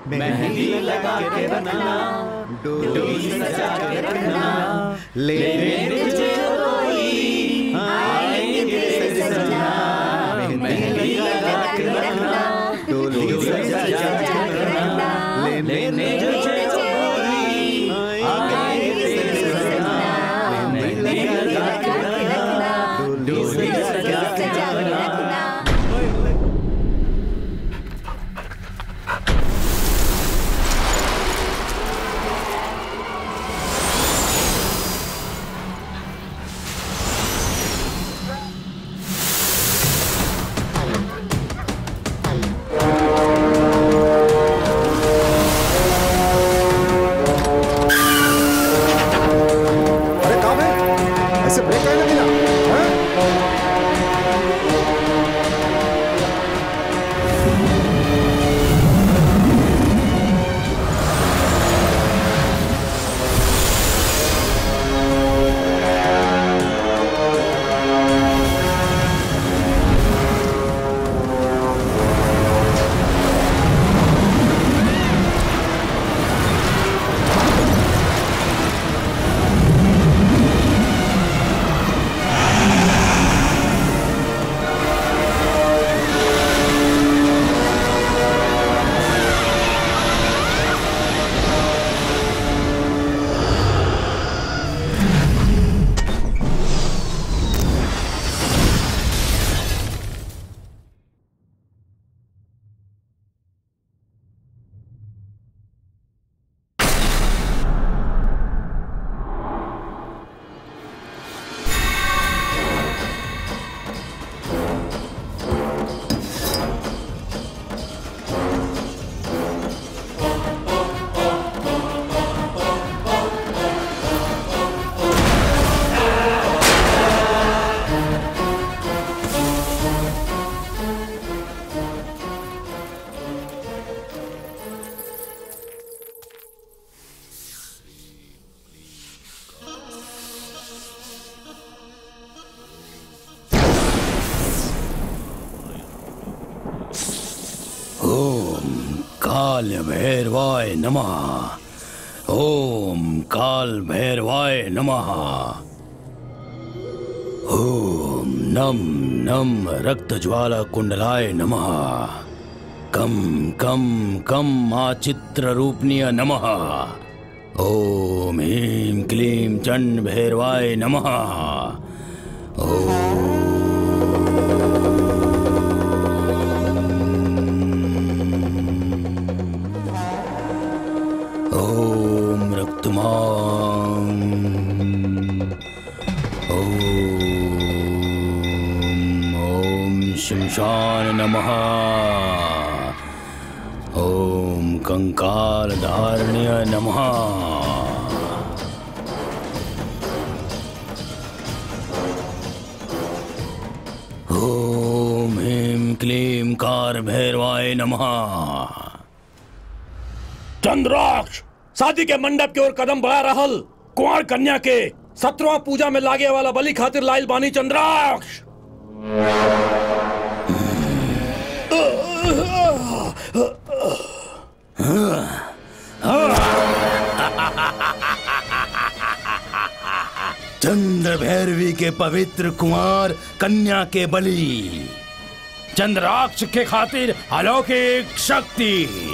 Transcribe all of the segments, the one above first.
मेहंदी लगा के रखना, डोली सजा के रखना, लेने तुझे कोई आएंगे सजना। मेहंदी लगा के रखना, डोली सजा के रखना, लेने तुझे कोई आएंगे सजना। मेहंदी लगा के रखना, डोली सजा के रखना। काल भैरवाय नमः। ओम काल भैरवाय नमः। ओम नम नम रक्त ज्वाला कुंडलाय नमः। कम कम कम आचित्र रूपनीय नमः। ओम ह्रीं क्लीं चंड भैरवाय नमः। ओम शमशान नमः। ओम कंकाल धारण्य नमः। ओम ह्रीं क्लीं कार भैरवाय नमः। चंद्राक्ष शादी के मंडप की ओर कदम बढ़ा रहल कुंवर कन्या के 17वां पूजा में लागे वाला बलि खातिर लाइल बानी चंद्राक्ष। चंद्र भैरवी के पवित्र कुंवर कन्या के बलि, चंद्राक्ष के खातिर अलौकिक शक्ति।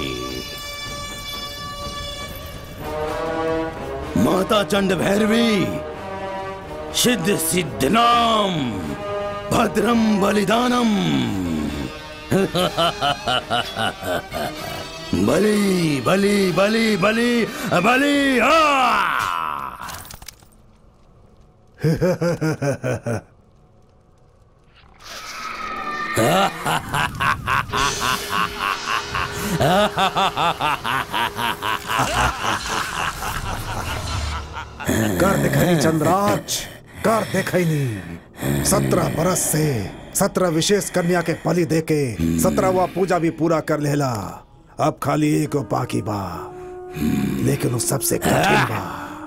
माता चंड भैरवी सिद्ध सिद्धनाम भद्रम बलिदानम। बलि बलि बलि बलि बलि। कर दिखाई चंद्राक्ष, कर दिखाई। 17 बरस से 17 विशेष कन्या के बलि देके 17वां पूजा भी पूरा कर लेला। अब खाली एक बाकी बा, लेकिन वो सबसे कठिन बा।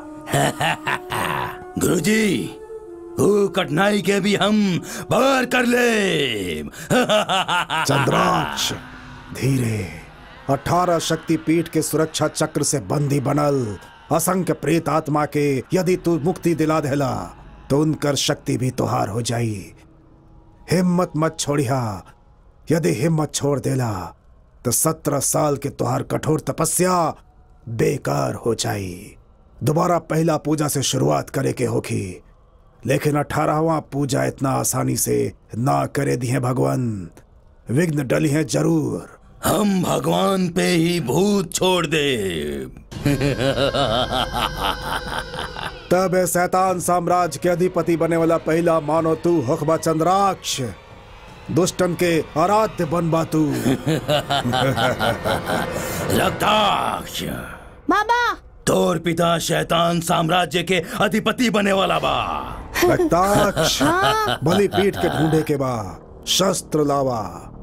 गुरुजी, वो कठिनाई के भी हम पार कर ले। चंद्राक्ष, धीरे 18 शक्तिपीठ के सुरक्षा चक्र से बंदी बनल असंख्य प्रेत आत्मा के यदि तू मुक्ति दिला देला तो उनकर शक्ति भी तुहार हो जाई। हिम्मत मत छोड़िया, यदि हिम्मत छोड़ देला तो 17 साल के तुहार कठोर तपस्या बेकार हो जाई। दोबारा पहला पूजा से शुरुआत करे के होगी, लेकिन 18वां पूजा इतना आसानी से ना करे दिए भगवान, विघ्न डली हैं जरूर। हम भगवान पे ही भूत छोड़ दे। तब शैतान साम्राज्य के अधिपति बने वाला पहला मानो तू हुक्बा चंद्राक्ष, दुष्टन के आराध्य बनबा तू। रक्ताक्ष बाबा, तोर पिता शैतान साम्राज्य के अधिपति बने वाला बा। रक्ताक्ष बलिपीठ के ढूंढे के बा, शस्त्र लावा।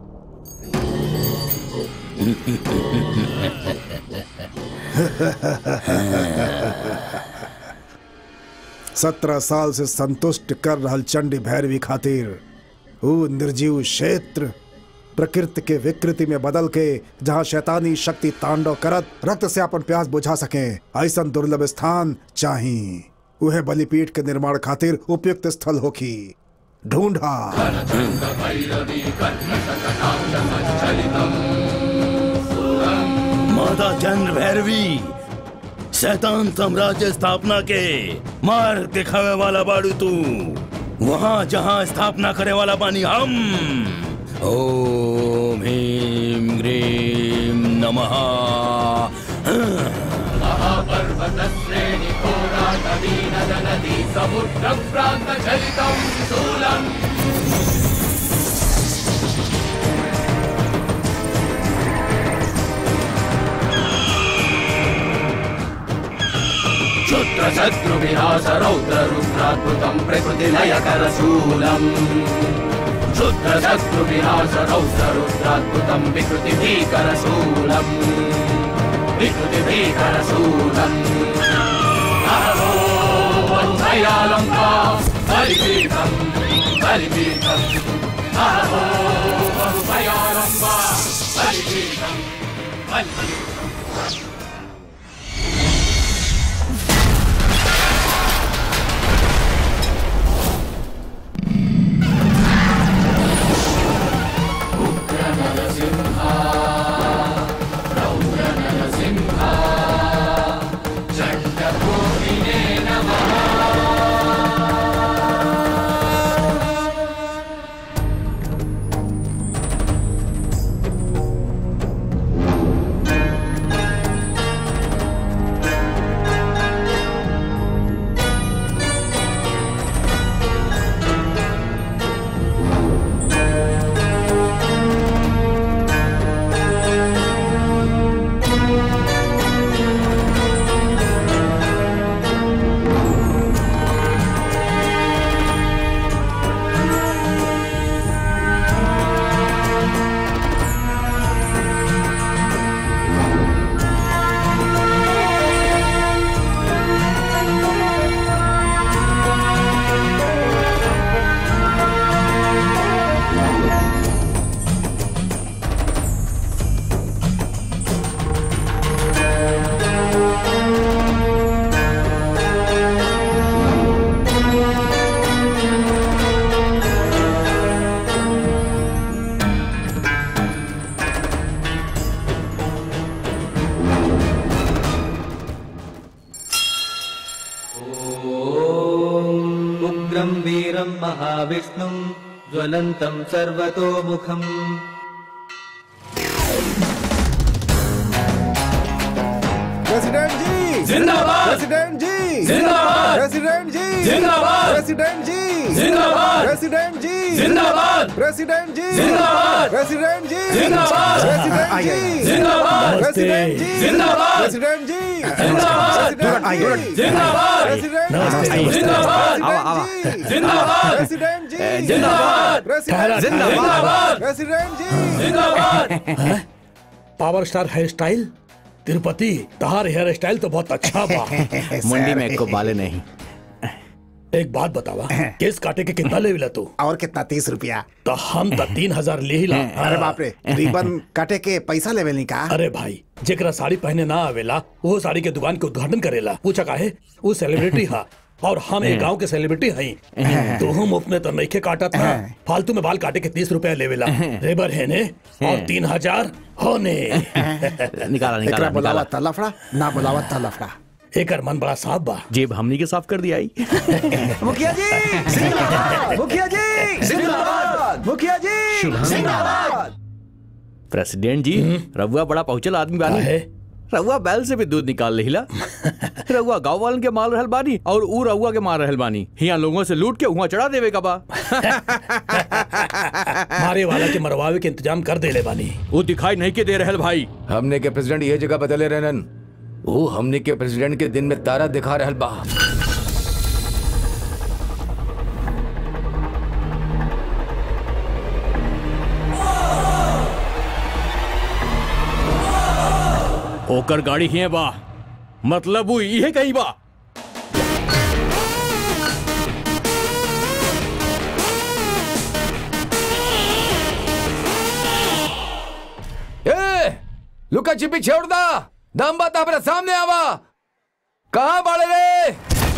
सत्रह साल से संतुष्ट कर रहल चंडी भैरवी खातिर वो निर्जीव क्षेत्र प्रकृति के विकृति में बदल के जहाँ शैतानी शक्ति तांडव करत रक्त से अपन प्यास बुझा सके, ऐसा दुर्लभ स्थान चाहिए। वह बलिपीठ के निर्माण खातिर उपयुक्त स्थल होखी, ढूंढा। माता चंद्र भैरवी शैतान साम्राज्य स्थापना के मार्ग दिखावे वाला बाड़ू तू, वहाँ जहाँ स्थापना करे वाला बानी हम। ओम ह्रीं ग्रीं नमः। क्षुद्र शत्रु विनाश रौद्र रुद्राद्भुतं प्रकृति लय करशूलम्। क्षुद्र शत्रु विनाश रौद्र रुद्राद्भुतं विकृति भीकरशूलम्। विकृति भीकरशूलम्। अहो वरुणयालंका बलिपीठं बलिपीठं। अहो वरुणयालंका बलिपीठं बलिपीठं। महाविष्णुं ज्वलन्तं सर्वतोमुखम्। प्रेसिडेंट जी जिंदाबाद। प्रेसिडेंट जी जिंदाबाद। प्रेसिडेंट जी जिंदाबाद। प्रेसिडेंट जी जिंदाबाद। प्रेसिडेंट जी जिंदाबाद। प्रेसिडेंट जी जिंदाबाद। प्रेसिडेंट जी जिंदाबाद। प्रेसिडेंट जी जिंदाबाद। प्रेसिडेंट जी जिंदाबाद। प्रेसिडेंट जी जिंदाबाद। जिंदाबाद। जिंदाबाद। प्रेसिडेंट जी जिंदाबाद। जिंदाबाद प्रेसिडेंट जी जिंदाबाद। Power star hairstyle Tirupati, तहार हेयर स्टाइल तो बहुत अच्छा बा। मुंडी में को बाले नहीं। एक बात बतावा, केस काटे के कितना ले मिला तू? और कितना? 30 रुपया। तो हम तो 3000 ले ही ला। अरे बाप रे, रिबन काटे के पैसा लेवे नहीं का? अरे भाई, जेकरा साड़ी पहने ना आवेला वो साड़ी के दुकान के उद्घाटन करेला। पूछा काहे? वो सेलिब्रिटी हा और हम एक गांव के सेलिब्रिटी हई। तो हम अपने तो नईखे काटा था, फालतू में बाल काटे के 30 रुपया लेवेला। रेबर है ने और 3000 होने। निकाला बुलावा तलफड़ा ना बुलावा तलफड़ा। एकर मन बड़ा साफ बा, जेब हमनी के साफ कर दिया। मुखिया जी जिंदाबाद, मुखिया जी जिंदाबाद, मुखिया जी जिंदाबाद। प्रेसिडेंट जी, रउआ बड़ा पहुंचल आदमी बानी है। रउआ बैल से भी दूध निकाल लेहिला। रउआ गांव वालन के मार रहल बानी और ऊ रउआ के मार रहल बानी। यहाँ लोगों से लूट के वहाँ चढ़ा देवे का बा। मारे वाला के मरवावे के इंतजाम कर दे ले बानी। वो दिखाई नहीं के दे रहल भाई। हमने के प्रेसिडेंट ये जगह बदले रहन। वो हमने के प्रेसिडेंट के दिन में तारा दिखा रहल बा। ओकर गाड़ी ही बा, मतलब वो ये कहीं बा। ए, लुका छिपी छोड़ दा। दम बता अपने सामने आवा। कहाँ बाड़े रे?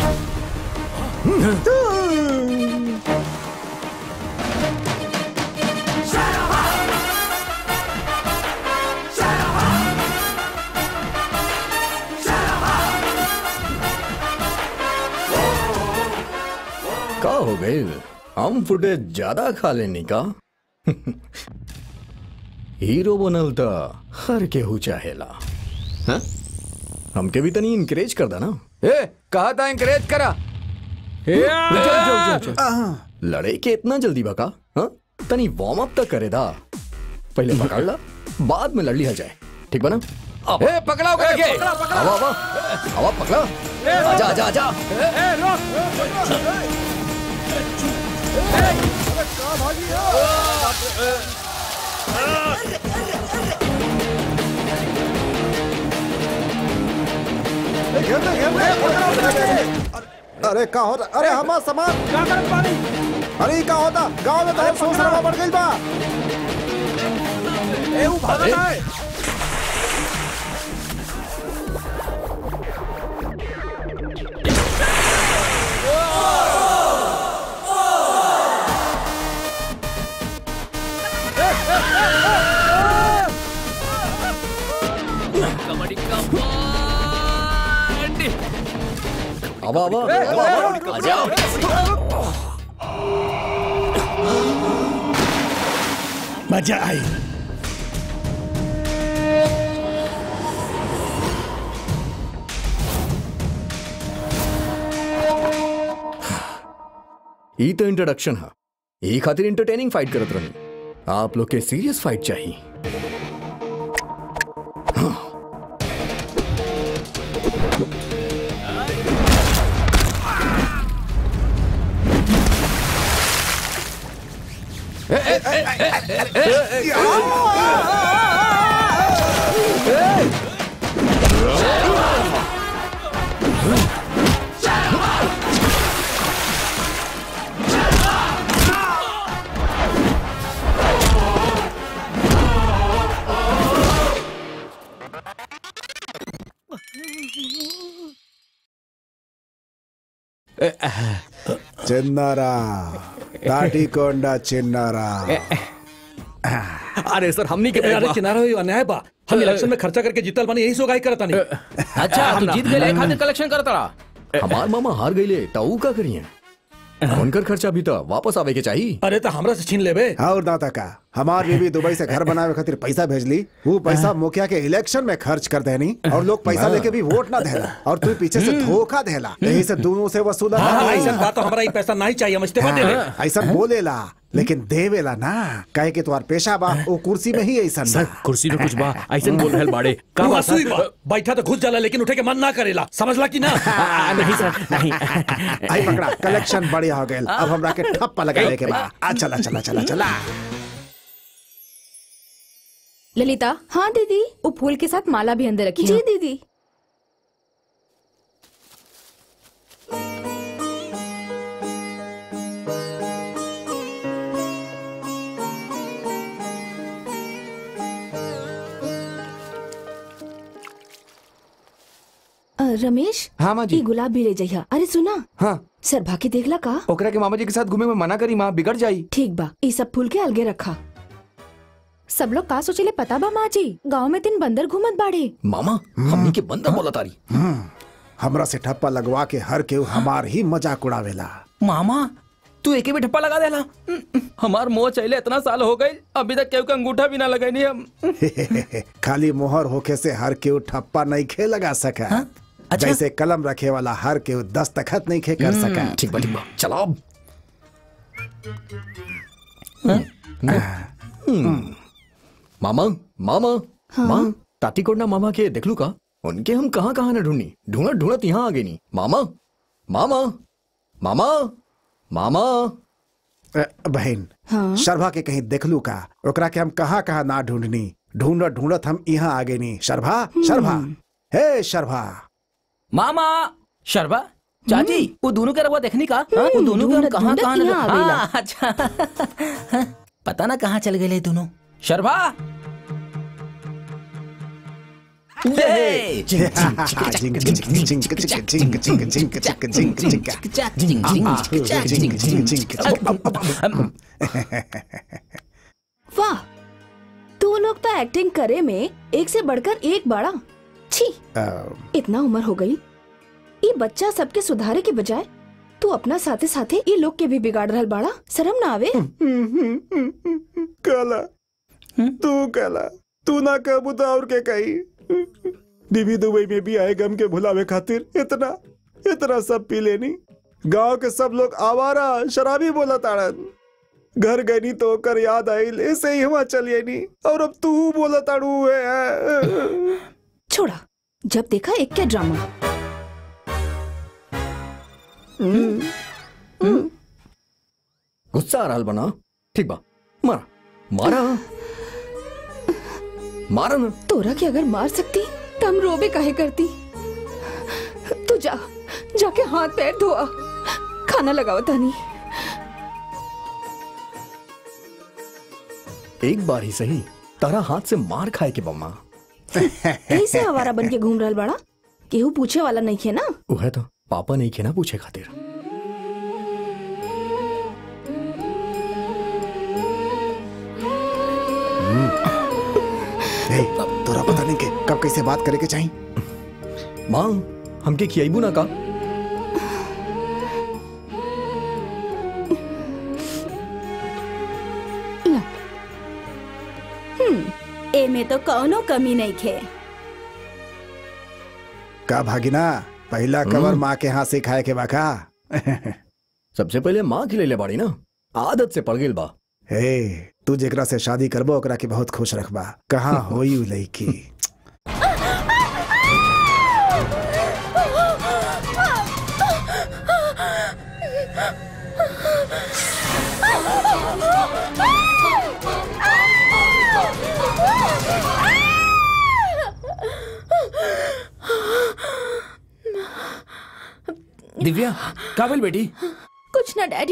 का हो गई? हम फुटेज ज्यादा खा लेनी का? हीरो बनल था हर केहू चाहेला। हाँ? हमके भी तनी इनकरेज कर दा ना। ए, कहा था इनकरेज करा। लड़े के इतना जल्दी बका? हाँ? तनी वार्म अप तक करे दा। पहले पकड़ ला, बाद में लड़ लिया जाए। ठीक बना? ए, पकड़ाओ करके। आवा आवा आवा पकड़ा। आजा आजा आजा। अरे का होता? अरे हमारा सामान क्या करत पानी? अरे का होता? गांव में तो शोर शराबा बढ़ गई बा। ए वो भागत है। आवा आवा आवा आ जाओ। मजा आई। ई तो इंट्रोडक्शन है। ई खातिर इंटरटेनिंग फाइट करत रही। आप लोग के सीरियस फाइट चाहिए। चिन्नारा ताटीकोंडा चिन्नारा। अरे सर, हमनी के अरे चिनारा अन्याय बा। हम इलेक्शन में खर्चा करके जीतल बानी, यही सोगाई करता नहीं। अच्छा, हम जीत गए खातिर कलेक्शन करता रहा। हमार मामा हार गईले ताऊ का करिए? उनकर खर्चा भी तो वापस आवे के चाहिए। अरे तो हमरा से छीन लेबे। और दाता का हमार बीबी दुबई से घर बनावे खातिर पैसा भेजली। वो पैसा मुखिया के इलेक्शन में खर्च कर देनी और लोग पैसा लेके भी वोट ना देला और तू पीछे से धोखा देला। यही से दोनों से वसूला। ऐसा बात तो हमरा ये पैसा नहीं चाहिए, मुझते दे दे। ऐसा बोलेला लेकिन देवेला ना, कहे कि तुम्हार पेशा बा वो कुर्सी में ही ऐसा। सर, कुर्सी में कुछ बा ऐसा बोल रहल बाड़े। का बात सुई बा, बैठा तो घुस जाला लेकिन उठे के मन ना करेला। समझला कि ना? नहीं सर, नहीं। आई पकड़ा, कलेक्शन बढ़िया हो गया। अब हमरा के ठप्पा लगावे के बा। चला चला चला चला। ललिता। हाँ दीदी। वो फूल के साथ माला भी अंदर रखी। जी दीदी। रमेश। हाँ माँ जी। ये गुलाब भी ले जाइया। अरे सुना। हाँ सरभा के देखला का? ओकरा के मामा जी के साथ घूमे में मना करी माँ, बिगड़ जाई। ठीक बा, ये सब फूल के अलगे रखा। सब लोग का सोचले पता बा माँ जी, गाँव में 3 बंदर घूमत बाड़े। मामा हमनी के बंदर बोला तारी। हमरा से ठप्पा लगवा के हर केहू हमार ही मजाक उड़ावेला। मामा तू एक भी ठप्पा लगा देला। हमार मोह चले इतना साल हो गई, अभी तक केहू का अंगूठा भी ना लगैनी हम। खाली मोहर होके से हर केहू ठप्पा नहीं खे लगा सका। अच्छा? जैसे कलम रखे वाला हर केहू दस्तखत नहीं खे कर सका। ठीक बा चलो। मामा मामा माँ ताती कोडना मामा के देख लू का? उनके हम कहाँ कहाँ न ढूंढनी, ढूंढत ढूंढत यहाँ आ गई नी। मामा मामा मामा मामा। बहन शरभा के कहीं देखलू का? ओकरा के हम कहाँ कहाँ ना ढूंढनी, ढूंढत ढूंढत हम यहाँ आ गए नी। शरभा शरभा हे शरभा। मामा शरभा चाची वो दोनों के रवा देखनी का? वो दोनों के कहाँ कहाँ? अच्छा पता ना कहाँ चल गए दोनों। शरभा वाह, तू लोग तो एक्टिंग करे में एक से बढ़कर एक बड़ा। छी, इतना उम्र हो गई, ये बच्चा सबके सुधारे के बजाय तू अपना साथे साथे ये लोग के भी बिगाड़ रहल बाड़ा। शर्म ना आवे? काला तू काला तू ना कबू तो और के कही। बीबी दुबई में भी आए गम के भुलावे खातिर इतना इतना सब पी लेनी। गांव के सब लोग आवारा शराबी बोला ताड़न। घर गई तो कर याद आई, ऐसे ही हुआ चलिए नी। और अब तू बोला ताड़ू है। छोड़ा, जब देखा एक क्या ड्रामा। गुस्सा आ रहा बना। ठीक बा मारा मारा मारा ना। तोरा के अगर मार सकती तो हम रोबे काहे करती। तू जाके हाथ पैर धोआ, खाना लगाओ तानी। एक बार ही सही तारा हाथ से मार खाए के बम्मा। ऐसे आवारा बन के घूम रहल बड़ा, केहू पूछे वाला नहीं खे ना। उहे तो पापा नहीं खे ना पूछे खातिर। तोरा पता नहीं के कब कैसे बात करे के चाहिए। माँ हमके खियाइबू ना का? ए में तो कौनो कमी नहीं खे। का भागिना पहला कवर माँ के हाथ से खाए के बाका। सबसे पहले माँ खिले बाड़ी ना, आदत से पड़ गई बा। हे तू जेकरा से शादी करबो ओकरा के बहुत खुश रखबा। कहाँ होई उ लड़की? दिव्या काबिल बेटी? कुछ ना डैडी।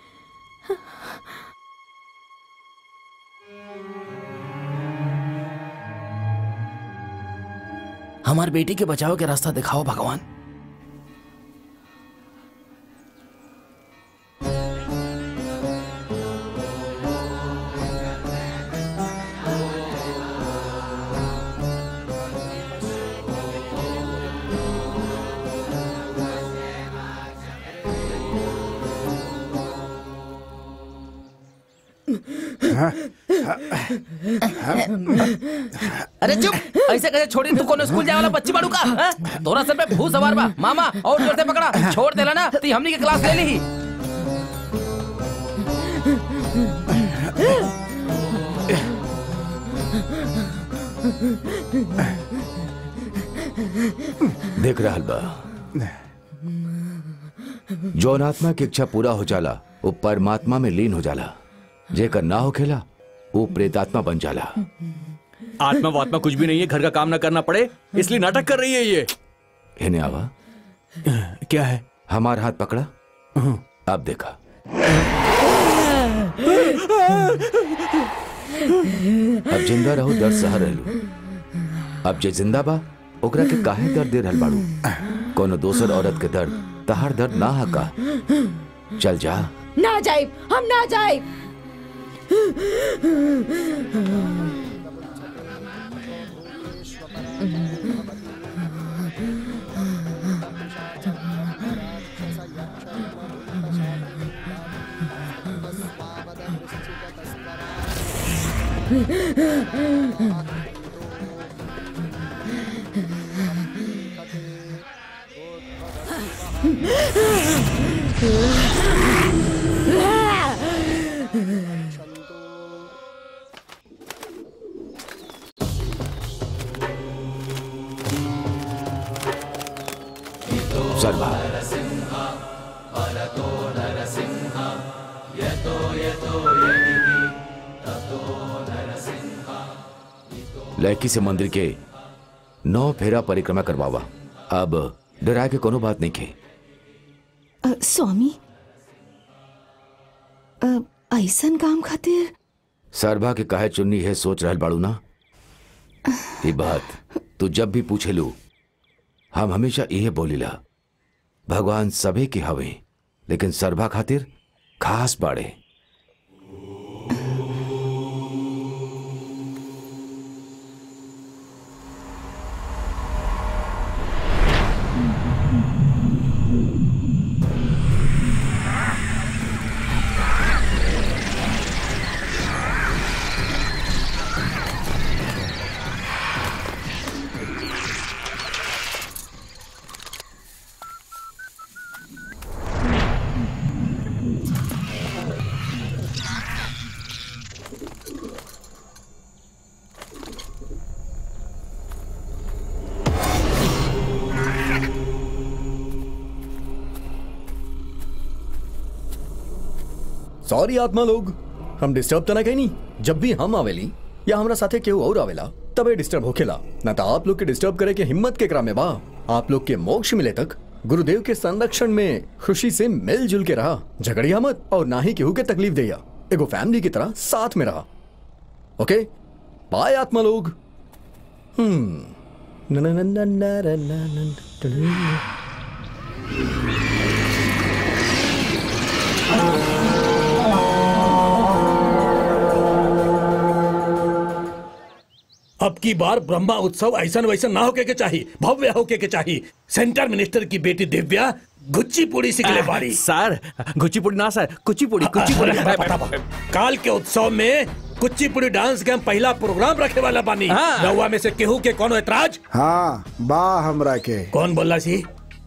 हमारे बेटी के बचाव के रास्ता दिखाओ भगवान। अरे चुप, ऐसे कैसे छोड़ी? तू कौन स्कूल जाए वाला बच्ची बाड़ू का? तोरा सर पे भू सवार बा। मामा और जोर से पकड़ा, छोड़ देला ना ती हमनी के क्लास ले ली। देख रहा बा, जौन आत्मा की इच्छा पूरा हो जाला वो परमात्मा में लीन हो जाला। जेकर ना हो खेला वो प्रेतात्मा बन जाला। आत्मा वात्मा कुछ भी नहीं है, घर का काम ना करना पड़े इसलिए नाटक कर रही है ये। इन्हें आवा। क्या है? हमारा हाथ पकड़ा, अब देखा। अब जिंदा रहो दर्द सह रहलू। अब जे जिंदा बा ओकरा के काहे दर्द दे रहल बाड़ू? कोनो दोसर औरत के दर्द तहार दर्द ना हका। चल जा। ना जाए, हम ना जाए। सरभा, लड़की से मंदिर के 9 फेरा परिक्रमा करवावा। अब डरा के कोनो बात नहीं खे। स्वामी, ऐसन काम खातिर सरभा के काहे चुन्नी है सोच रहल बाड़ू ना। ये बात तू जब भी पूछे लू हम हमेशा यही बोलीला, भगवान सबे के हवे लेकिन सरभा खातिर खास बाड़े। सॉरी आत्मा लोग, हम डिस्टर्ब तो ना कहीं नहीं। जब भी हम आवेली या हमरा साथे केहू और आवेला तबे डिस्टर्ब होखेला, ना तो आप लोग के डिस्टर्ब करे के हिम्मत के क्रामे बा। आप लोग के मोक्ष मिले तक गुरुदेव के संरक्षण में खुशी से मिलजुल के रहा, झगड़िया मत और ना ही केहू के तकलीफ दिया। एगो फैमिली की तरह साथ में रहा। ओके बाय आत्मा लोग। अब की बार ब्रह्मा उत्सव ऐसा वैसा ना होके के चाहिए, भव्य होके के चाहिए। सेंटर मिनिस्टर की बेटी दिव्या गुच्चीपुड़ी सिखले बारी। सर गुच्चीपुड़ी ना सर, कुचिपुड़ी कुचिपुड़ी। काल के उत्सव में कुचिपुड़ी डांस के हम पहला प्रोग्राम रखे वाला बानी। रउआ में से केहू के कोनो एतराज? हाँ बा हमरा के। कौन बोला सी?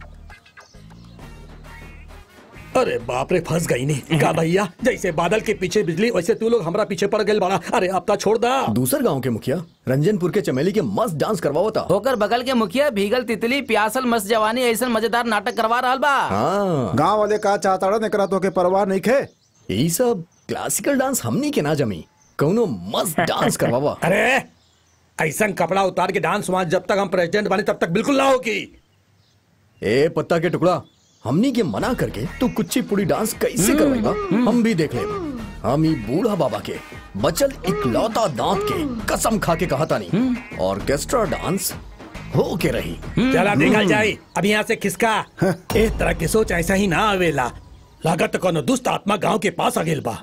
अरे बाप रे, फंस गई नहीं का भैया। जैसे बादल के पीछे बिजली वैसे तू लोग हमरा पीछे पड़ गए बड़ा। अरे अब तो छोड़ दा। दूसर गांव के मुखिया रंजनपुर के चमेली के मस्त डांस करवाओ था। होकर बगल के मुखिया भीगल तितली प्यासल मस्त जवानी ऐसा मजेदार नाटक करवा रहा बा। गांव वाले का चाहता निकला तो के परवाह नहीं खे। यही सब क्लासिकल डांस हमनी के ना जमी, कौनो मस्त डांस करवावा। अरे ऐसा कपड़ा उतार के डांस वहां जब तक हम प्रेसिडेंट बने तब तक बिल्कुल ना होगी। ए पत्ता के टुकड़ा, हमनी के मना करके तू कुचिपुड़ी डांस कैसे करवाएगा? हम भी देख लेगा। हम ही बूढ़ा बाबा के बचल इकलौता दांत के कसम खा के कहा था नहीं, ऑर्केस्ट्रा डांस हो के रही। चला देखा जाए। अब यहाँ से खिसका। एक तरह की सोच ऐसा ही ना आवेला। लागत कोनो दुष्ट आत्मा गांव के पास आ गेल बा।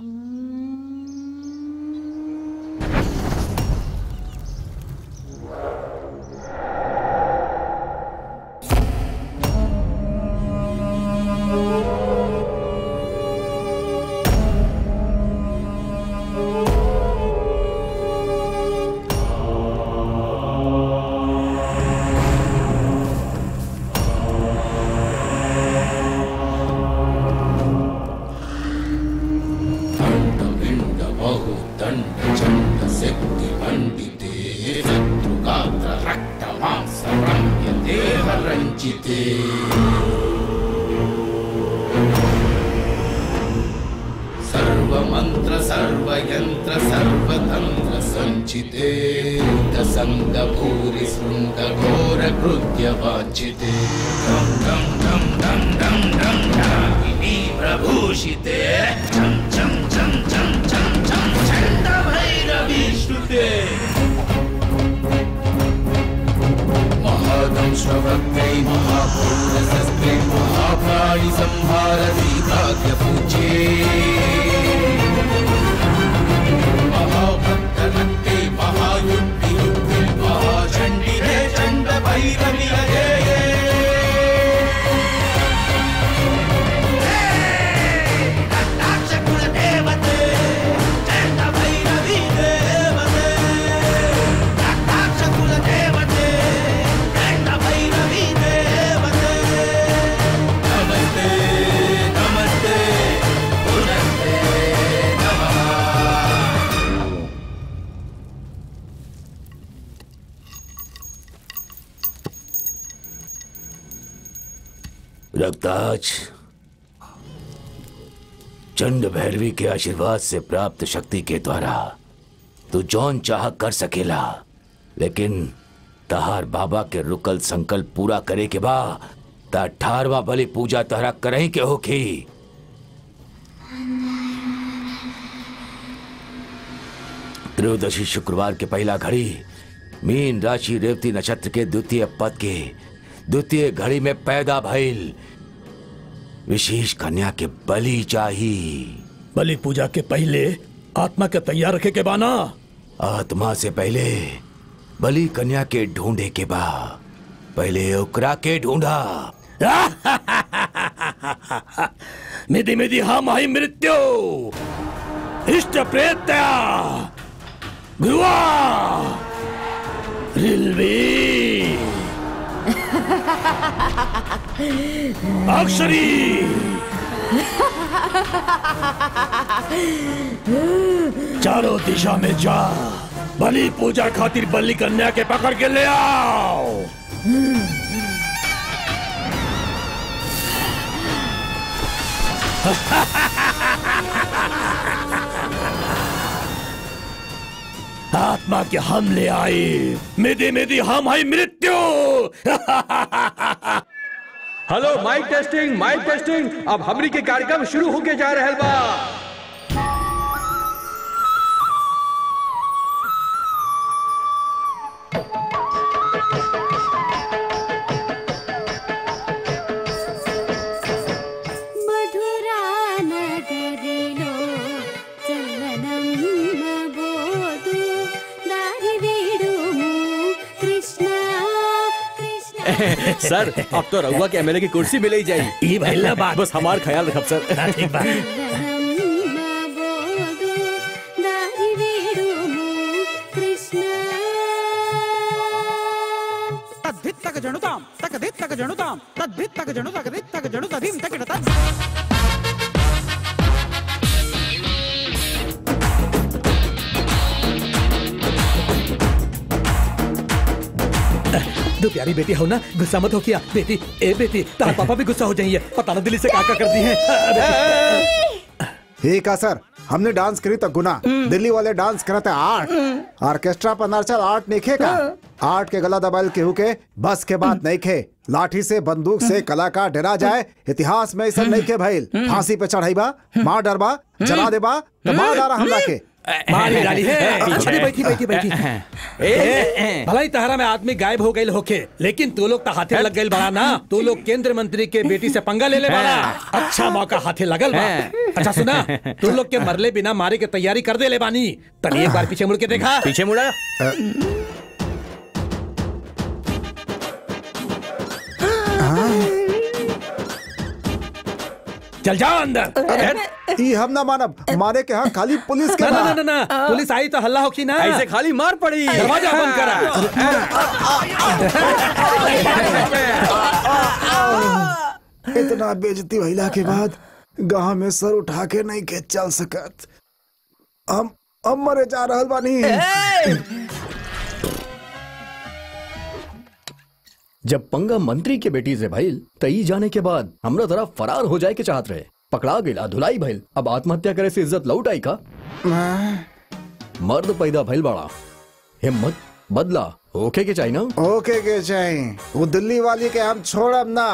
सर्वमंत्र सर्वयंत्र सर्वतंत्र संचिते दसंग भूरि शृंग घोर कृत्य वाचिते डम डम डम डम डम डम डाकिनी प्रभूषिते चम चम चम चम चम चम चंड भैरवी श्रुते महदं दंष्ट्रवक्त्रै महाघोरशस्त्रे महाप्राणि संहारति भाग्यपूज्ये महाभक्तनन्ते महायुक्तियुक्ते महाचण्डिके चण्डभैरविलये रक्ताज, चंड भैरवी के आशीर्वाद से प्राप्त शक्ति के द्वारा तू जौन चाह कर सकेला, लेकिन तहार बाबा के रुकल संकल्प पूरा करे के बा ता 18वां बलि पूजा तहरा करही के होखी। त्रयोदशी शुक्रवार के पहला घड़ी मीन राशि रेवती नक्षत्र के द्वितीय पद के द्वितीय घड़ी में पैदा भइल विशेष कन्या के बलि चाहिए। बलि पूजा के पहले आत्मा के तैयार रखे के बाना। आत्मा से पहले बलि कन्या के ढूंढे के बा, पहले ओकरा के ढूंढा। मिधि मिधि हम आई मृत्यु इष्ट प्रेत्या गुरुआ रिल्वी अक्षरी चारों दिशा में जा, बलि पूजा खातिर बलि कन्या के पकड़ के ले आओ। आत्मा के हम ले आए, मिधि मिधि हम आई मृत्यु। Hello, mike testing. अब हमरी के कार्यक्रम शुरू होके जा रहल बा। सर, अब तो रउआ के एमएलए की कुर्सी मिल ही जाई। ई भइला बात, बस हमार ख्याल रखब सर। ठीक बा। तद्धित्तक जणुताम तकधित्तक जणुताम तद्धित्तक जणुतक धित्तक जणुतधिम तकिटतत्। दो प्यारी बेटी हो ना, गुस्सा मत हो किया बेटी। ए बेटी, तार पापा भी गुस्सा हो जाएंगे, पता ना दिल्ली से क्या कर दी है। ठीक है सर, हमने डांस करी तो गुना, दिल्ली वाले डांस करते आर्ट। ऑर्केस्ट्रा पर नर्चल आर्ट नहीं खे का। आर्ट के गला दबाइल केहू के बस के बात नहीं खे। लाठी से बंदूक से कलाकार डरा जाए, इतिहास में ऐसा नहीं के भइल। फांसी पे चढ़ाईबा, मार डरबा, जला देबा तो मार डारा हमला के। मारी डाली है। बैठी। भलाई तहरा में आदमी गायब हो गई होके, लेकिन तू लोग तो हाथे लग गई बड़ा ना। तू लोग केंद्र मंत्री के बेटी से पंगा ले बड़ा। अच्छा मौका हाथे लगल बा। अच्छा सुना, तू लोग के मरले बिना मारे के तैयारी कर दे ले बानी। तनी एक बार पीछे मुड़ के देखा। पीछे मुड़ा। चल जाओ अंदर। ई हम ना मानब, मारे के हाँ खाली पुलिस के। ना, पुलिस आई तो हल्ला होगी ना। ऐसे खाली मार पड़ी। दरवाजा बंद करा। इतना बेइज्जती भइला के बाद गांव में सर उठा के नहीं के चल सकत। हम मरे जा रहल बानी। जब पंगा मंत्री के बेटी से भइल तई जाने के बाद हमरा तरफ फरार हो जाए के चाहत रहे, पकड़ा गेला, धुलाई भइल। अब आत्महत्या करे से इज्जत लौट आई का? मर्द पैदा भइल बड़ा, हिम्मत बदला ओके के चाहिए ना। ओके के चाहिए। वो दिल्ली वाली के हम छोड़ब ना।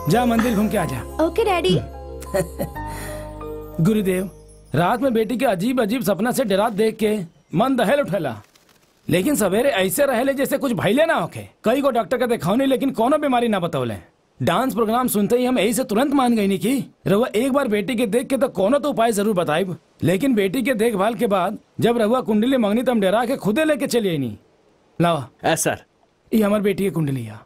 जा मंदिर घूम के आ जा। Okay daddy. गुरुदेव, रात में बेटी के अजीब अजीब सपना से डरा देख के मन दहल उठेला, लेकिन सवेरे ऐसे रहेले जैसे कुछ भइले ना होके। कई को डॉक्टर का देखौनी लेकिन कोनो बीमारी ना बतौले। डांस प्रोग्राम सुनते ही हम यही से तुरंत मान गई नहीं की रहुआ एक बार बेटी के देख के तो कोनो तो उपाय जरूर बताइब, लेकिन बेटी के देखभाल के बाद जब रहुआ कुंडली मांगनी तो हम डरा के खुदे लेके चली आई नहीं। लावा सर, ये हमारी बेटी की कुंडली है।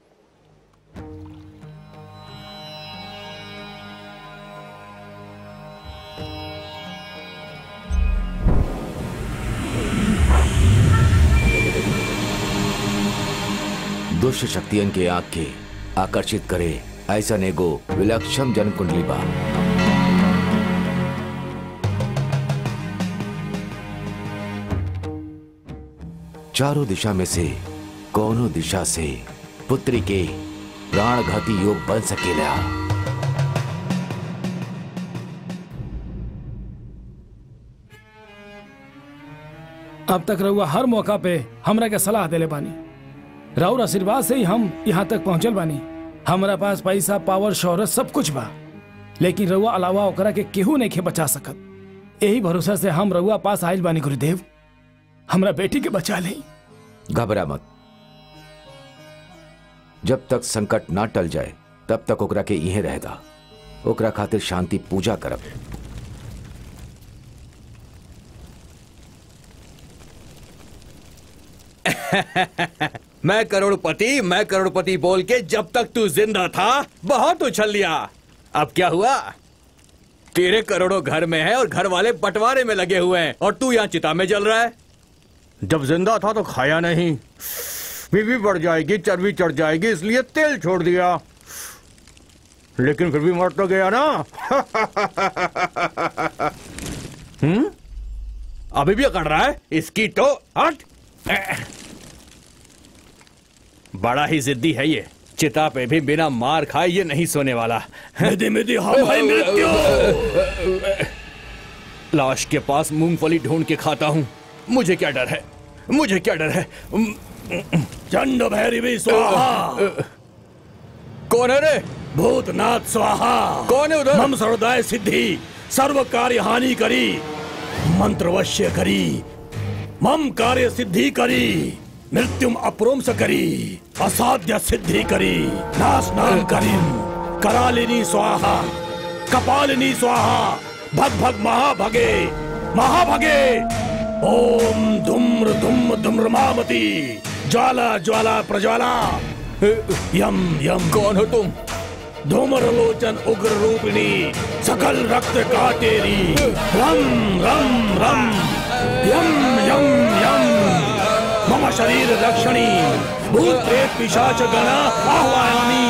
दुष्ट शक्तियन के आंख के आकर्षित करे ऐसा नेगो विलक्षण जन कुंडली बा। चारों दिशा में से कोनो दिशा से पुत्री के प्राणघाती योग बन सकेला। अब तक रहुआ हर मौका पे हमरा के सलाह देले बानी। राउर आशीर्वाद से ही हम यहाँ तक पहुँचल बानी। हमारा पास पैसा, पावर, शोहरत सब कुछ बा, लेकिन रउआ अलावा ओकरा के केहू नहीं के बचा सकत। यही भरोसा से हम रउआ पास आइल बानी। गुरुदेव, हमरा बेटी के बचा ले। घबरा मत, जब तक संकट ना टल जाए तब तक ओकरा के इहे रहदा। ओकरा खातिर शांति पूजा करब। मैं करोड़पति बोल के जब तक तू जिंदा था बहुत उछल लिया। अब क्या हुआ? तेरे करोड़ों घर में है और घर वाले बंटवारे में लगे हुए हैं और तू यहाँ चिता में जल रहा है। जब जिंदा था तो खाया नहीं, बीवी बढ़ जाएगी, चर्बी चढ़ जाएगी, इसलिए तेल छोड़ दिया, लेकिन फिर भी मर तो गया ना। अभी भी अकड़ रहा है? इसकी तो हट। बड़ा ही जिद्दी है ये। चिता पे भी बिना मार खाए ये नहीं सोने वाला। मृत्यु। लाश के पास मूंगफली ढूंढ के खाता हूँ। मुझे क्या डर है? चंड भैरवी स्वाहा। कौन है रे? भूतनाथ स्वाहा। कौन है उधर? मम सर्वदाय सिद्धि, सर्व कार्य हानि करी, मंत्रवश्य करी, मम कार्य सिद्धि करी, मृत्युम अप्रोम्स करी, असाध्य सिद्धि करी, नाश नाम करी, करालिनी स्वाहा, कपालिनी स्वाहा, भग भग महाभगे, ओम धूम्र धूम धूम्रमावती, ज्वाला ज्वाला प्रज्वाला, यम यम। कौन हो तुम? धूम्रलोचन उग्र रूपिणी, सकल रक्त काटेरी, रम रम रम, यम यम यम, मम शरीर रक्षणी, भूत प्रेत पिशाच गण आह्वयामि।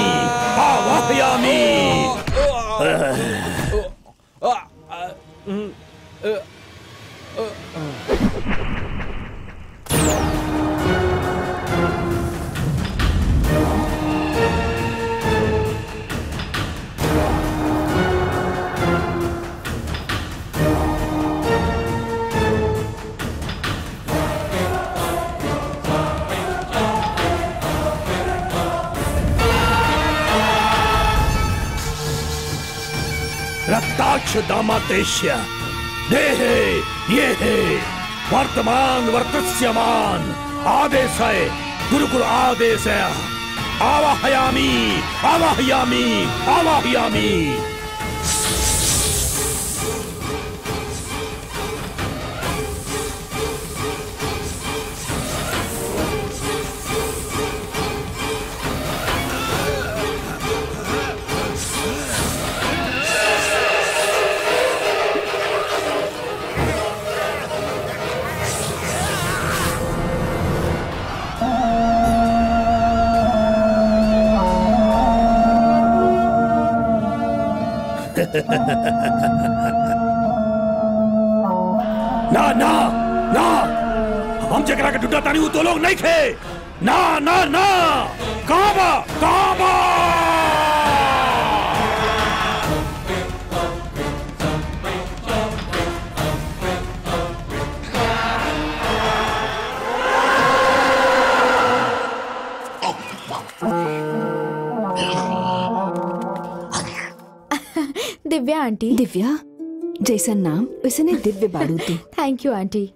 रक्ताक्ष दामातेश्य देहे ये है वर्तमान वर्तस्यमान आदेश है गुरुकुल आदेश है। आवाहयामी आवाहयामी आवाहयामी। ना ना ना, हम जकरा के ढूंढा तानी तो लोग नहीं खे। ना ना ना, काबा काबा। आंटी। दिव्या, जैसा नाम वैसे ने दिव्य बाड़ू तू। Thank you aunty.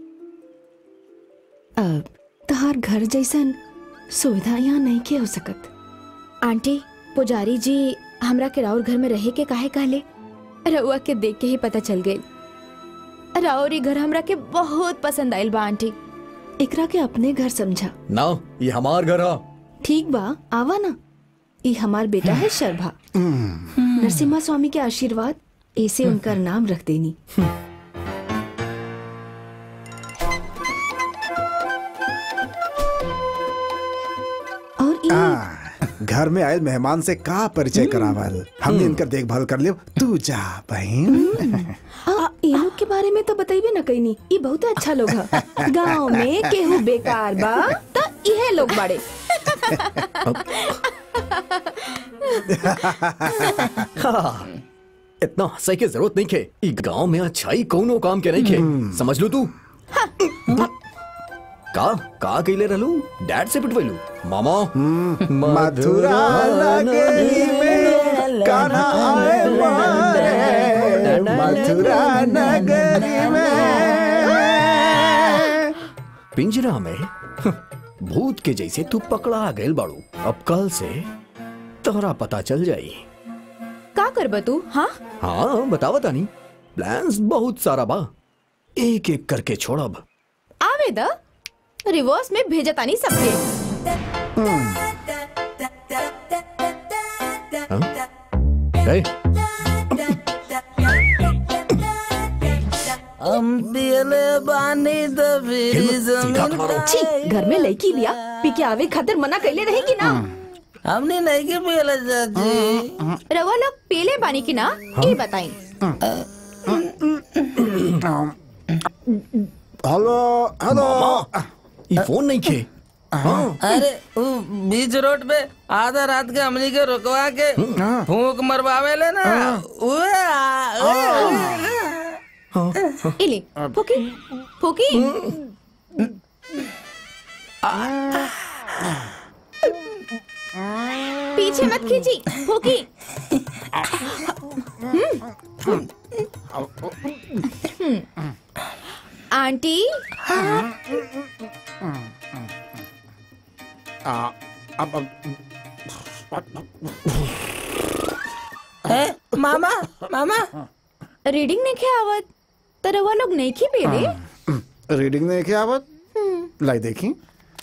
तहार घर जैसन सुविधा यहाँ नहीं के हो सकत। आंटी, पुजारी जी हमरा के राउर घर में रहे के काहे कहले? रउआ के देख के ही पता चल गई। राउरी घर हमरा के बहुत पसंद आयल बा आंटी। एकरा के अपने घर समझा ना, ये हमार घर है। ठीक बा, आवा ना। ये हमार बेटा है शरभा। नरसिम्हा स्वामी के आशीर्वाद ऐसे उनका नाम रख देनी। और घर में आयल मेहमान से का परिचय करावल, हमने इनकर देखभाल कर लियो। तू जा बहन। ये लोग के बारे में तो बताइए ना कहीं नहीं। ये बहुत अच्छा लोग है। गांव में केहू बेकार बा तो ये लोग बड़े। इतना हंसाई की जरूरत नहीं है। ई गांव में अच्छाई कौनो काम के नहीं है, समझ लो तू। का कइले रहलू? डैड से पिटवैलू? मामा मथुरा नगरी में कान्हा आए मारे, मथुरा नगरी में। पिंजरा में भूत के जैसे तू पकड़ा गए बाड़ू। अब कल से तोरा पता चल जाई। का करबा तू? हाँ बतावा तानी। प्लान्स बहुत सारा बा, एक एक करके छोड़ब। आवे द रिवर्स में भेजा तानी सबके। घर में लड़की लिया पी के आवे खातिर मना कैले रहेगी ना। हमने नहीं के पियला चाची। रवा लोग पीले पानी की ना, ये बताई। हेलो हेलो, ये फोन नहीं खे। अरे बीच रोड पे आधा रात के हमनी के रुकवा के फूंक मरवावे ले ना। इले फूकी फूकी। पीछे मत खींची, फूकी। आंटी मामा मामा रीडिंग नहीं खे आवत तो रवा लोग नहीं खी पेले। रीडिंग नहीं के आवत? लाई देखी।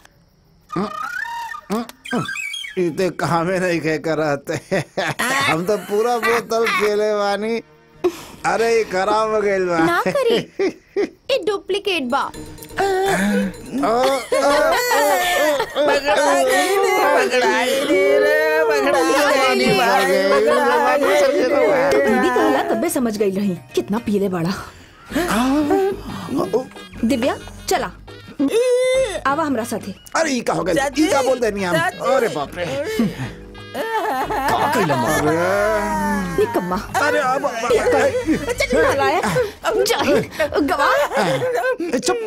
इतने कहा में नहीं कह कर रहते। हम तो पूरा बोतल पीले बानी। अरे ये खराब हो गई बा। ना करी, ये डुप्लीकेट बा। दीदी कहला तब्बे समझ गई रही कितना पीले बड़ा। दिव्या चला आवा हमरा साथे। अरे ई का हो गया? ई का बोल देनी हम? अरे बाप रे, निकम्मा। अरे अब नालायक, जाहिल, गवार। चुप।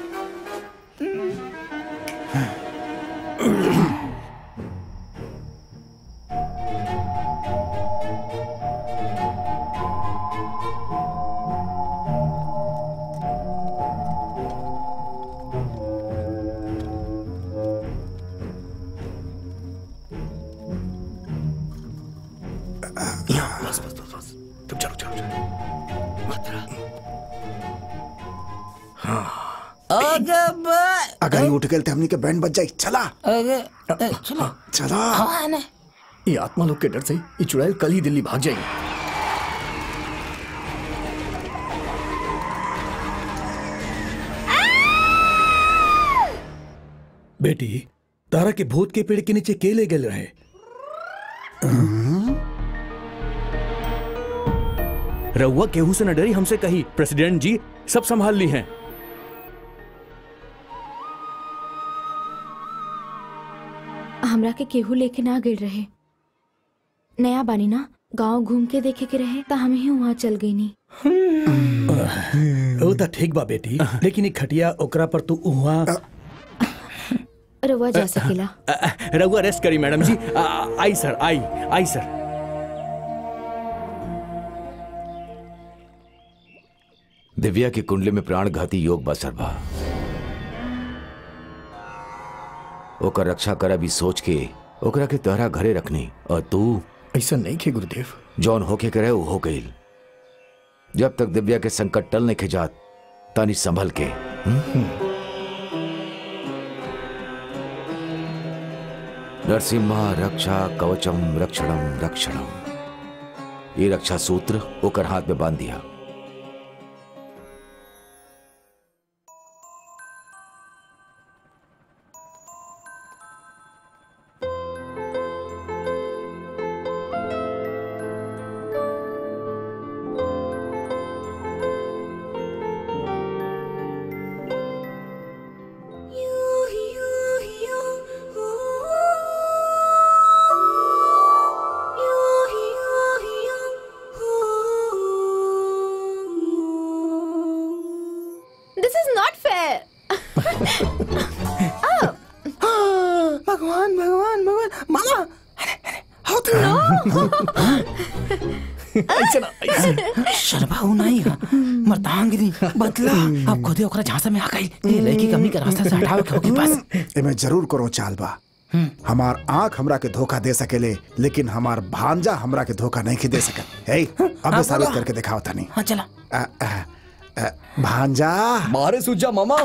बस बस बस बस, तुम चलो चलो चलो। अगर ये उठ गए तो हमनी के बैंड बज जाए। चला चला। ये आत्मा लोग के डर से ये चुड़ैल कल ही दिल्ली भाग जाएगी। बेटी, तारा के भूत के पेड़ के नीचे केले गल रहे। रउआ केहू से न डरी, हमसे कही प्रेसिडेंट जी सब संभाल ली हैं। हमरा के केहू लेके ना गिर रहे। नया बानी ना, गांव घूम के देखे के रहे तो हम ही वहाँ चल गई नी। वो तो ठीक बा बेटी, लेकिन खटिया ओकरा पर तू वहाँ रउआ जा सकेला। रउआ रेस्ट करी मैडम जी। आई सर, आई सर। दिव्या की कुंडली में प्राणघाती योग बा सरभा। ओकर रक्षा कर अभी सोच के ओकरा के तोहरा घरे रखनी, और तू ऐसा नहीं खे गुरुदेव। जौन होके करे वो हो गईल। जब तक दिव्या के संकट टल नहीं खिजात तानी संभल के। नरसिम्हा रक्षा कवचम रक्षणम रक्षणम, ये रक्षा सूत्र ओकर हाथ में बांध दिया। शरभा नहीं मर्दांगिनी बदला अब खुदे ओकरा झांसा में आ गई। ये लड़की कमी के रास्ते से हटावे के बस। मैं जरूर करो चाल बा। हमार आंख हमरा के धोखा दे सकेले, लेकिन हमार भांजा हमरा के धोखा नहीं दे सके। अब साबित करके दिखाओ था नहीं। हाँ चला। भांजा मारे सूझा मामा।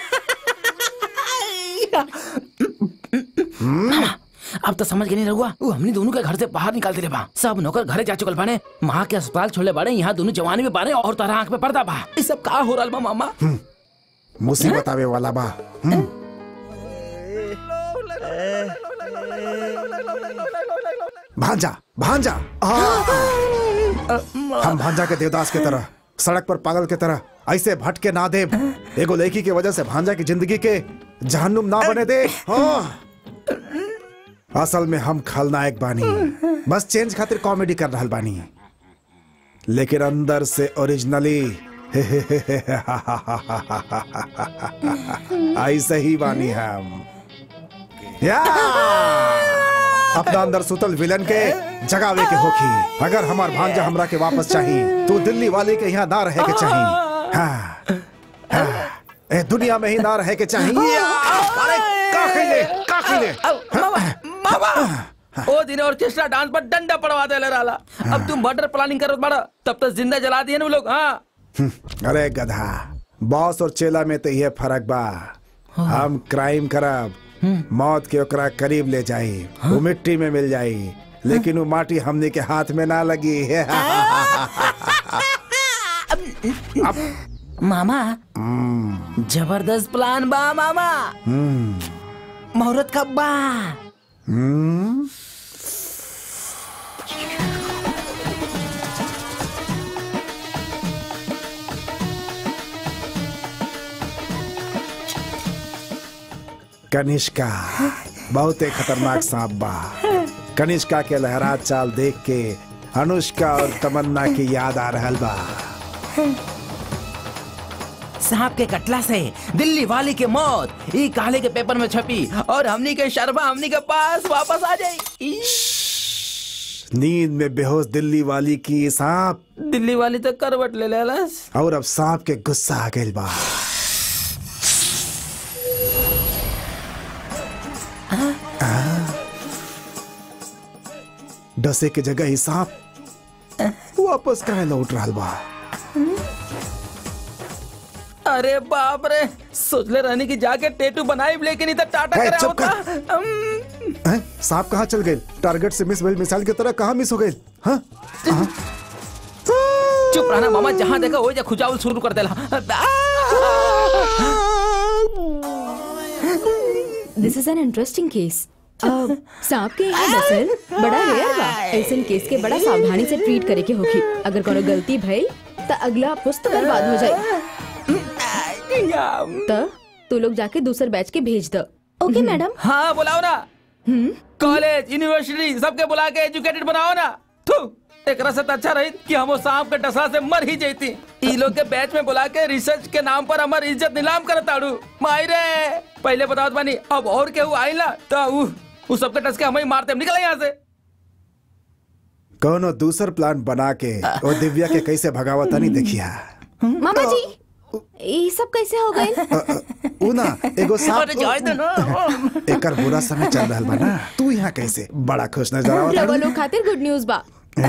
अब तो समझ के नहीं रहुआ, वो हमने दोनों के घर से बाहर निकाल दिले बा। सब नौकर घरे जा चुकल बाने, माँ के अस्पताल छोड़ले बाड़े, यहाँ दोनों जवानी में बाने और तारा आंख में पर्दा बा। ये सब का हो रहा बा मामा? मुसीबत आवे वाला बा। भांजा भांजा हम भांजा के देवदास के तरह सड़क पर पागल के तरह ऐसे भटके ना दे। एगो लड़की की वजह से भांजा की जिंदगी के जहन्नुम ना बने दे। असल में हम खलनायक बानी, बस चेंज खातिर कॉमेडी कर रहा बानी, लेकिन अंदर से ओरिजिनली ऐसे ही बानी हम। अपना अंदर सुतल विलन के जगावे के होखी। अगर हमार भांजा हमरा के वापस चाहिए तो दिल्ली वाले के यहाँ ना रहे के चाहिए। हाँ, दुनिया में ही ना रहे के चाहिए। अरे काखिले ओ दिन ऑर्केस्ट्रा डांस पर डंडा पड़वा दे रहा। अब तुम मर्डर प्लानिंग करो बड़ा, तब तक जिंदा जला दिए ना लोग। हाँ अरे गधा, बॉस और चेला में तो यह फर्क बा। हम क्राइम करब, मौत के ओकरा करीब ले जाई, वो मिट्टी में मिल जाई, लेकिन वो माटी हमने के हाथ में ना लगी। मामा जबरदस्त प्लान बा मामा। मुहूर्त कब बा? कनिष्का बहुत खतरनाक सांप बा। कनिष्का के लहरात चाल देख के अनुष्का और तमन्ना की याद आ रहल बा। सांप के कटला से दिल्ली वाली की मौत ई काले के पेपर में छपी और हमनी के शरभा हमनी के पास वापस आ जाई। नींद में बेहोश दिल्ली वाली की सांप, दिल्ली वाली तो करवट ले लेलस और अब सांप के गुस्सा आ गइल बा। डसे के जगह ही सांप वापस कहे लौट रहा बा। अरे बाप रे, सोचले रहने की जाके टेटू बनाई, लेकिन इधर टाटा करा होता। सांप कहाँ चल गए? टारगेट से मिस भइल मिसाइल की तरह कहाँ मिस हो गए? हाँ? चुप रहना मामा, जहाँ देखा हो जा खुजाउल शुरू कर देला। This is an interesting case. सांप के यहाँ डसल बड़ा रेयर बा। ऐसन केस के बड़ा सावधानी से ट्रीट करे के होगी। अगर कोनो गलती भइल तो अगला पुस्त बर्बाद हो जाए। तो तू लोग जाके दूसर बैच के भेज दो। Okay madam? हाँ बुलाओ ना, कॉलेज यूनिवर्सिटी सबके बुला के एजुकेटेड बनाओ ना। एक से अच्छा रही कि हम सांप के डसा से मर ही जाती। ई लोग के बैच में बुला के रिसर्च के नाम पर हमारी इज्जत नीलाम कर ताड़ू। मायरे पहले बताओ बानी, अब और क्या हुआ आइला तो उस सबके डस के हमें मारते निकल यहाँ से। कोनो दूसर प्लान बना के और दिव्या के कैसे भगावता नहीं देखिया। मामा जी ये सब कैसे हो गए? उना एगो सांप अरे जाए दे ना। एकर बुरा समय चल रहल बा ना, तू यहाँ कैसे बड़ा खुश नजर आवत रवा लोग खातिर गुड न्यूज बा।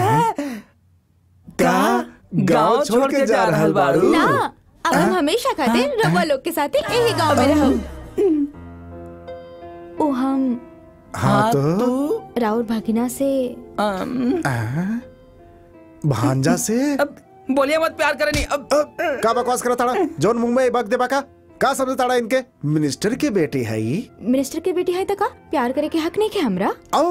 का गांव छोड़ के जा रहल बाड़ू? ना अब हम हमेशा खातिर रवा लोग के साथ यही गांव में रहब। ओ हम हाँ तो राउर भागिना से भांजा से बोलिए मत, प्यार करे नहीं। अब का बकवास करत ताड़ा? जौन मुंह में बग दे बाका का समझ ताड़ा इनके? मिनिस्टर के बेटी है ई। मिनिस्टर के बेटी है त का प्यार करे के हक नहीं के हमरा?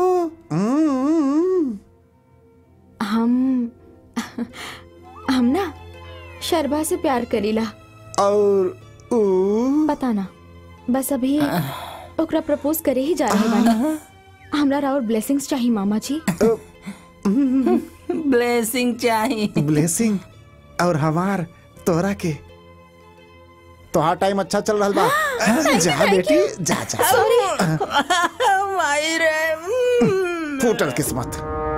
हम ना शरभा से प्यार करीला। और पता ना, बस अभी ओकरा प्रपोज करे ही जा रहे बानी। हमरा राउर ब्लेसिंग्स चाहिए मामा जी। ब्लेसिंग चाहिए। ब्लेसिंग और हमार तोरा के तोहार टाइम अच्छा चल रहा बा। जा बेटी जा जा। माई रे फूटल किस्मत।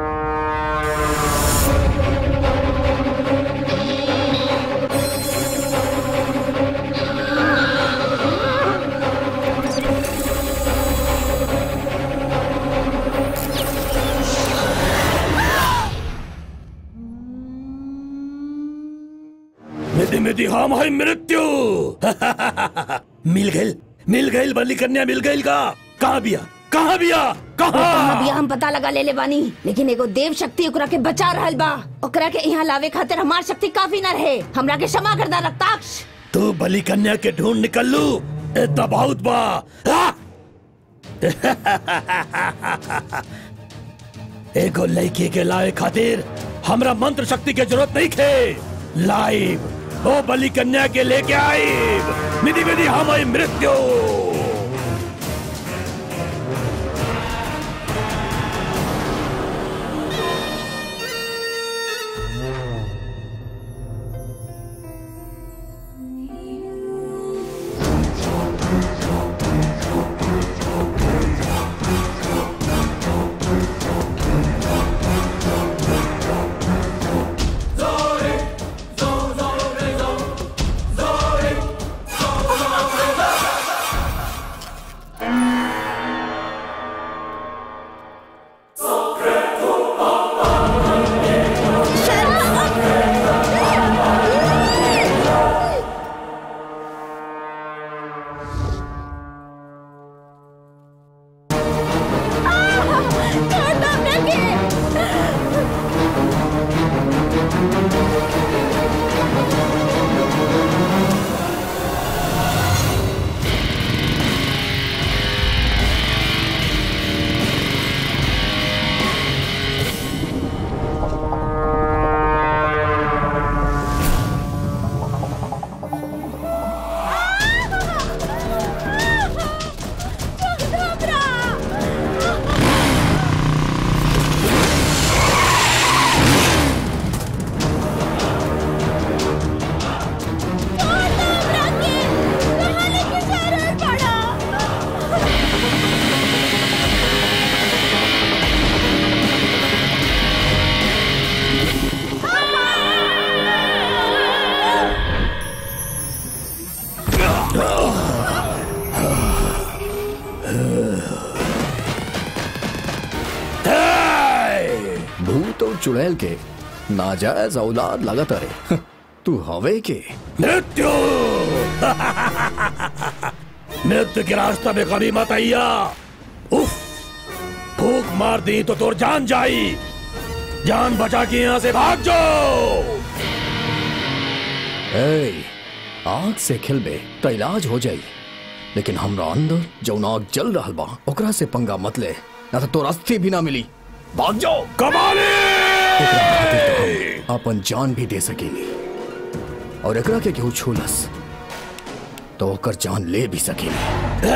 मिधि हम है मृत्यु। मिल गई बलि कन्या मिल गई का? कहाँ बिया कहाँ बिया हम पता लगा ले बानी, लेकिन एगो देव शक्ति ओकरा के बचा रहल बा। ओकरा के यहाँ लावे खातिर हमार शक्ति काफी न रहे। हमरा के क्षमा कर दा रक्ताक्ष। तू बलि कन्या के ढूंढ निकल लू इतना बहुत बा। एगो लड़की के लाए खातिर हमरा मंत्र शक्ति के जरूरत नहीं थे। लाइव ओ बलि कन्या के लेके आई। मिधि हम है मृत्यु। चुड़ैल के नाजायज औलाद लगत रे। तू हवे के मृत्यु। मृत्यु के रास्ता में कभी मत आइया। उफ, फूक मार दी तो तोर जान जाई। जान बचा के यहाँ से भाग जाओ। आग से खिलबे तो इलाज हो जाई, लेकिन हमरा अंदर जो आग जल रहा बा ओकरा से पंगा मत ले, ना तो तोर अस्थि भी ना मिली। भाग जाओ। कमाली अपन जान भी दे सकेली, और एकरा के केहू छूलस तो ओकर जान ले भी सकेली।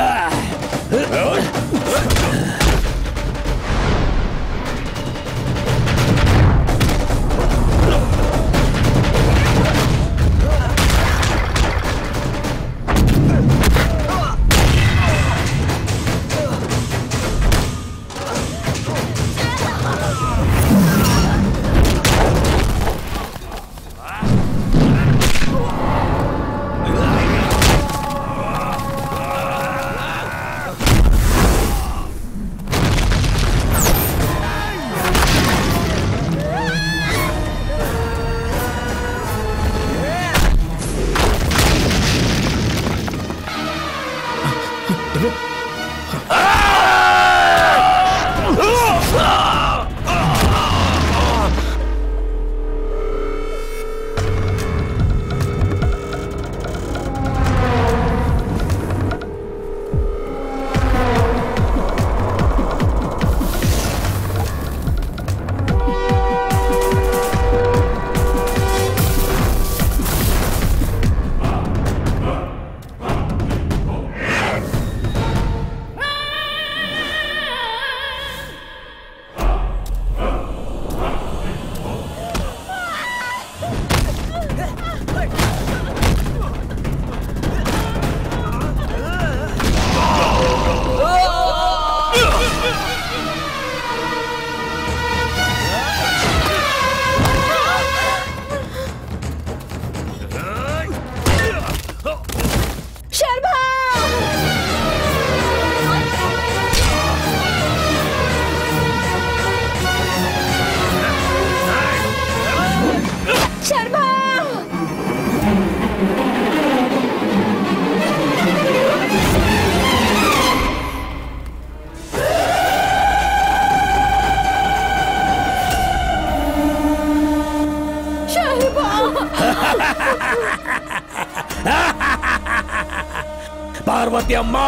पार्वती अम्मा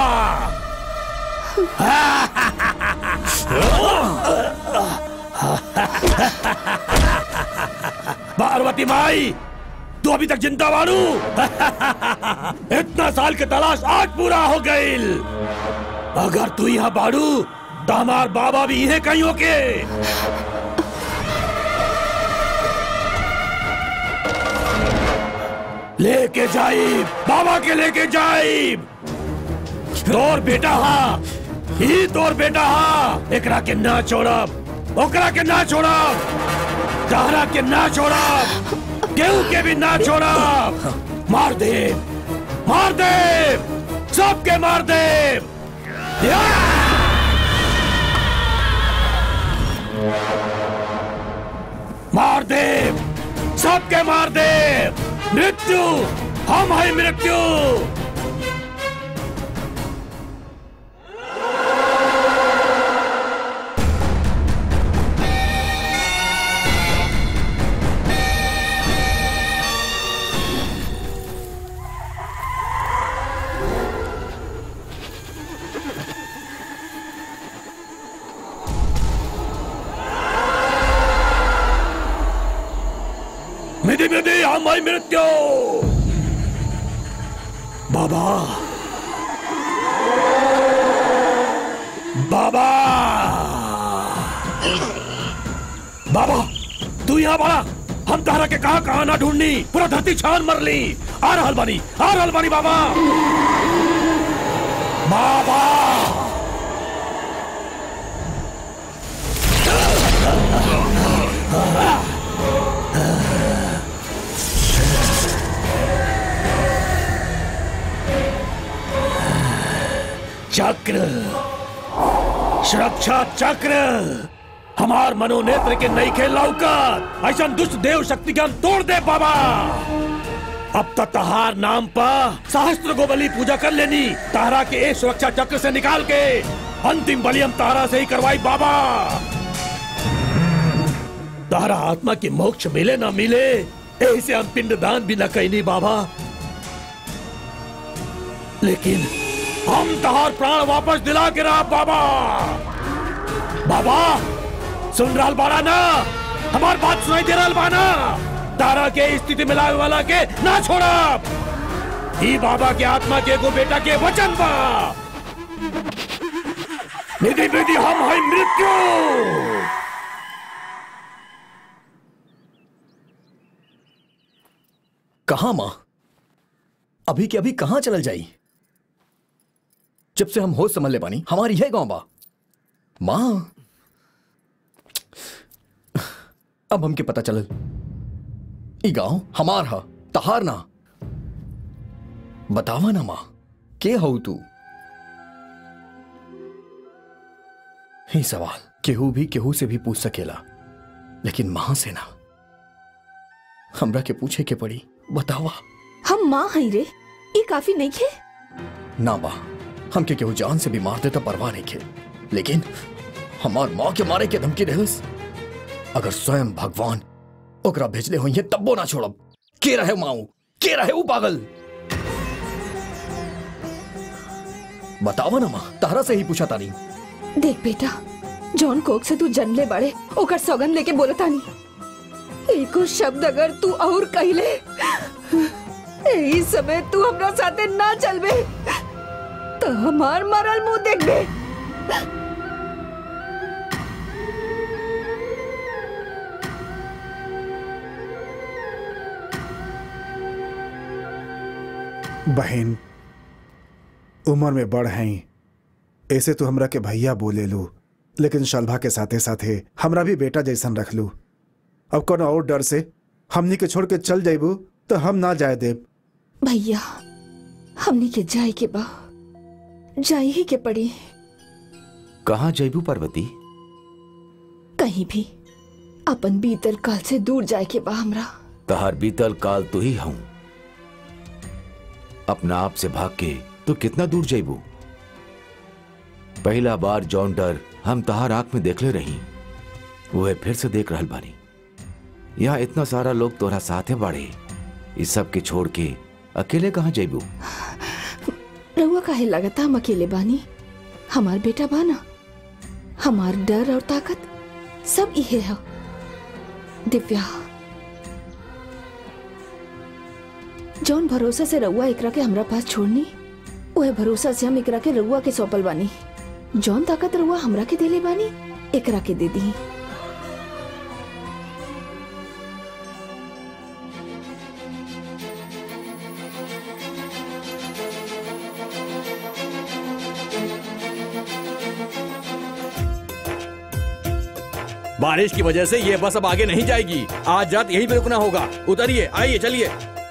पार्वती माई तू अभी तक जिंदा बारू इतना साल की तलाश आज पूरा हो गई। अगर तू यहाँ बारू तो हमार बाबा भी यही कहीं होके लेके जाइब बाबा के लेके जाइब। तोर बेटा हा ही तोर बेटा हा एकरा के ना छोड़ब ओकरा के ना छोड़ब तारा के ना छोड़ब केहू के भी ना छोड़ब। मार दे सबके मार दे। मार दे सबके मार दे। मृत्यु हम है मृत्यु। मिधि मिधि हम है मृत्यु। बाबा बाबा बाबा तू यहाँ बड़ा हम तारा के कहा ना ढूंढनी पूरा धरती छान मर ली। आ रहल बानी बाबा बाबा। चक्र सुरक्षा चक्र हमार मनोनेत्र के नई खेल लौकत ऐसा दुष्ट देव शक्ति के हम तोड़ दे बाबा। अब तक तहार नाम पर सहस्त्र गो बलि पूजा कर लेनी तारा के एक सुरक्षा चक्र से निकाल के अंतिम बलि हम तारा से ही करवाई बाबा। तारा आत्मा की मोक्ष मिले ना मिले ऐसे हम पिंडदान भी न कहनी बाबा, लेकिन हम तहार प्राण वापस दिला के रहा बाबा। बाबा सुन रहा बाड़ा ना हमार बात सुनाई दे रहा बाना। तारा के स्थिति में लाए वाला के ना छोड़ा ही बाबा के आत्मा के गो बेटा के वचन बा। निधि विधि हम है मृत्यु। कहा मां अभी के अभी कहां चल जाई? जब से हम होश समझ ले पानी हमारी है गांव बा मां। अब हमके पता चलल ई गांव हमार हा तहार ना। बतावा ना मां के हो तू? ही सवाल केहू भी केहू से भी पूछ सकेला लेकिन मां से ना। हमरा के पूछे के पड़ी। बतावा। हम मां हई रे ई काफी नहीं खे? ना बा हमके केहू जान से भी मार देता परवाह नहीं के, लेकिन हमार माँ के मारे के धमकी देहस। अगर स्वयं भगवान ओकरा भेजले हुई है तब्बो ना छोड़ब। के रहे माऊ, के रहे ऊ पागल? बतावा ना माँ, तारा से ही पूछा तानी। देख बेटा, जॉन कोक से तू जनले बड़े ओकर सौगन लेके बोलता नहीं। एको शब्द अगर तू और कहले यही समय तू हमरा साथे ना चलबे तो हमार मरल मुंह देखबे। बहन, उम्र में बड़ हैं, ऐसे तो हमरा के भैया बोले लू, लेकिन शलभा के साथे साथे हमरा भी बेटा जैसन रख लू। अब कौन और डर से हमनी के छोड़ के चल जाइबू तो हम ना जाए देब। भैया, हमनी के जाए के बा, जाए ही के पड़ी। कहाँ जाइबू पार्वती? कहीं भी, अपन बीतल काल से दूर जाए के बा हमरा। तहार बीतल काल तो ही हूं। अपना आप से भाग के तो कितना दूर जाइबू? पहला बार जौन डर हम तहार आंख में देखले रही, वो फिर से देख रहल बानी। यहाँ इतना सारा लोग तोरा साथे बाड़े, इस सब के छोड़ के अकेले कहाँ जाइबू? रहुआ काहे लगता हम अकेले बानी? हमार बेटा बाना, हमार डर और ताकत सब इहे है। दिव्या, जौन भरोसा से रउआ एकरा के हमरा पास छोड़नी, वह भरोसा से हम एकरा के रउआ के सौंपल बानी। जौन ताकत रउआ हमरा के देले बानी, एकरा के दे दी। बारिश की वजह से ये बस अब आगे नहीं जाएगी। आज रात यहीं पे रुकना होगा। उतरिए, आइए, चलिए।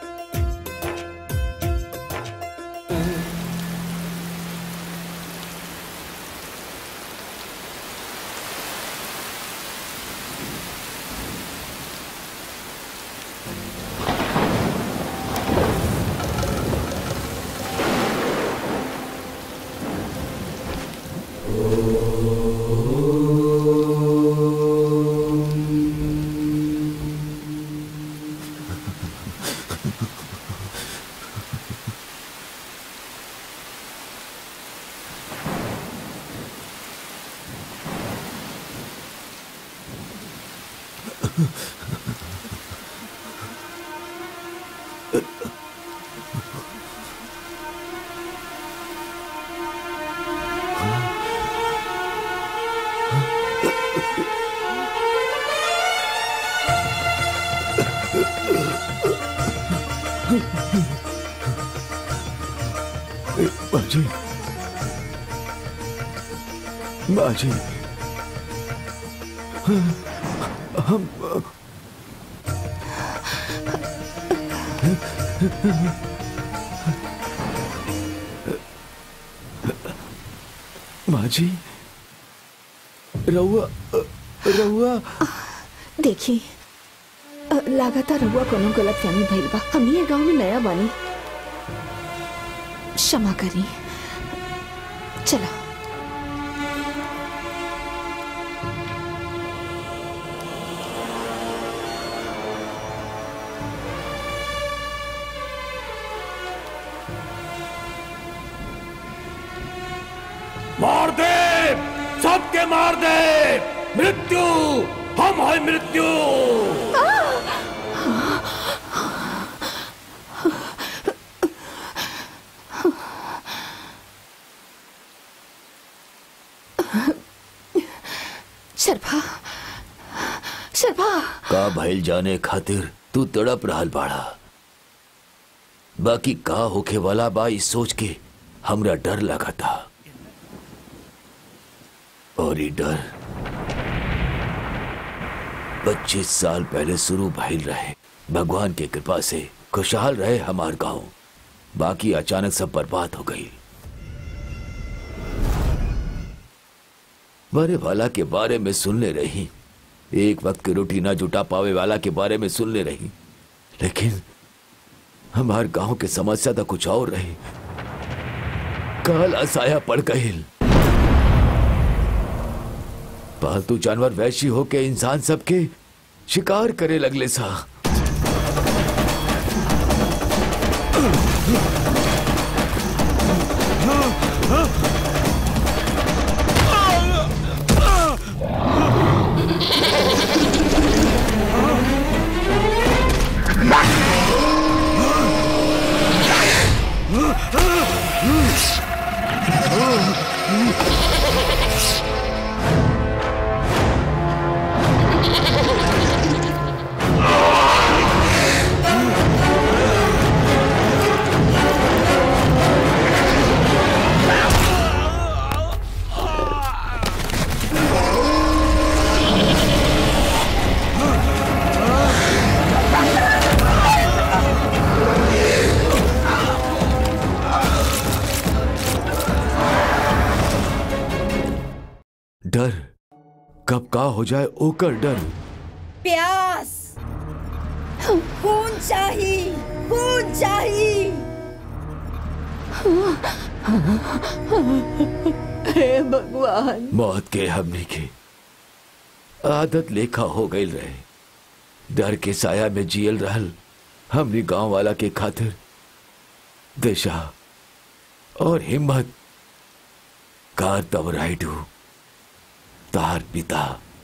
बाजी, बाजी, हम बाजी, रउआ रउआ देखी, लगातार रउआ कोनो गलत फहमी भइल बा। हम ये गांव में नया बानी, क्षमा करी। चलो। मार दे, सबके मार दे। मृत्यु, हम है मृत्यु। शरभा, शरभा, का भइल जाने खातिर तू तड़प रहल बाड़ा। बाकी का होखे वाला बा इस सोच के हमरा डर लगा था। और ये डर 25 साल पहले शुरू भइल रहे। भगवान की कृपा से खुशहाल रहे हमार गांव, बाकी अचानक सब बर्बाद हो गई। मरे वाला के बारे में सुनने रही, एक वक्त की रोटी ना जुटा पावे वाला के बारे में सुनने रही, लेकिन हमारे गांव की समस्या तो कुछ और रही। काला साया पड़ गईल। पालतू जानवर वैशी होके इंसान सबके शिकार करे लगले सा। डर कब का हो जाए ओकर डर। प्यास, खून चाहिए, खून चाहिए। हे भगवान। मौत के हमने की आदत लेखा हो गई रहे। डर के साया में जियल रहल हमने गांव वाला के खातिर दिशा और हिम्मत कार्तवरायुडु तार पिता।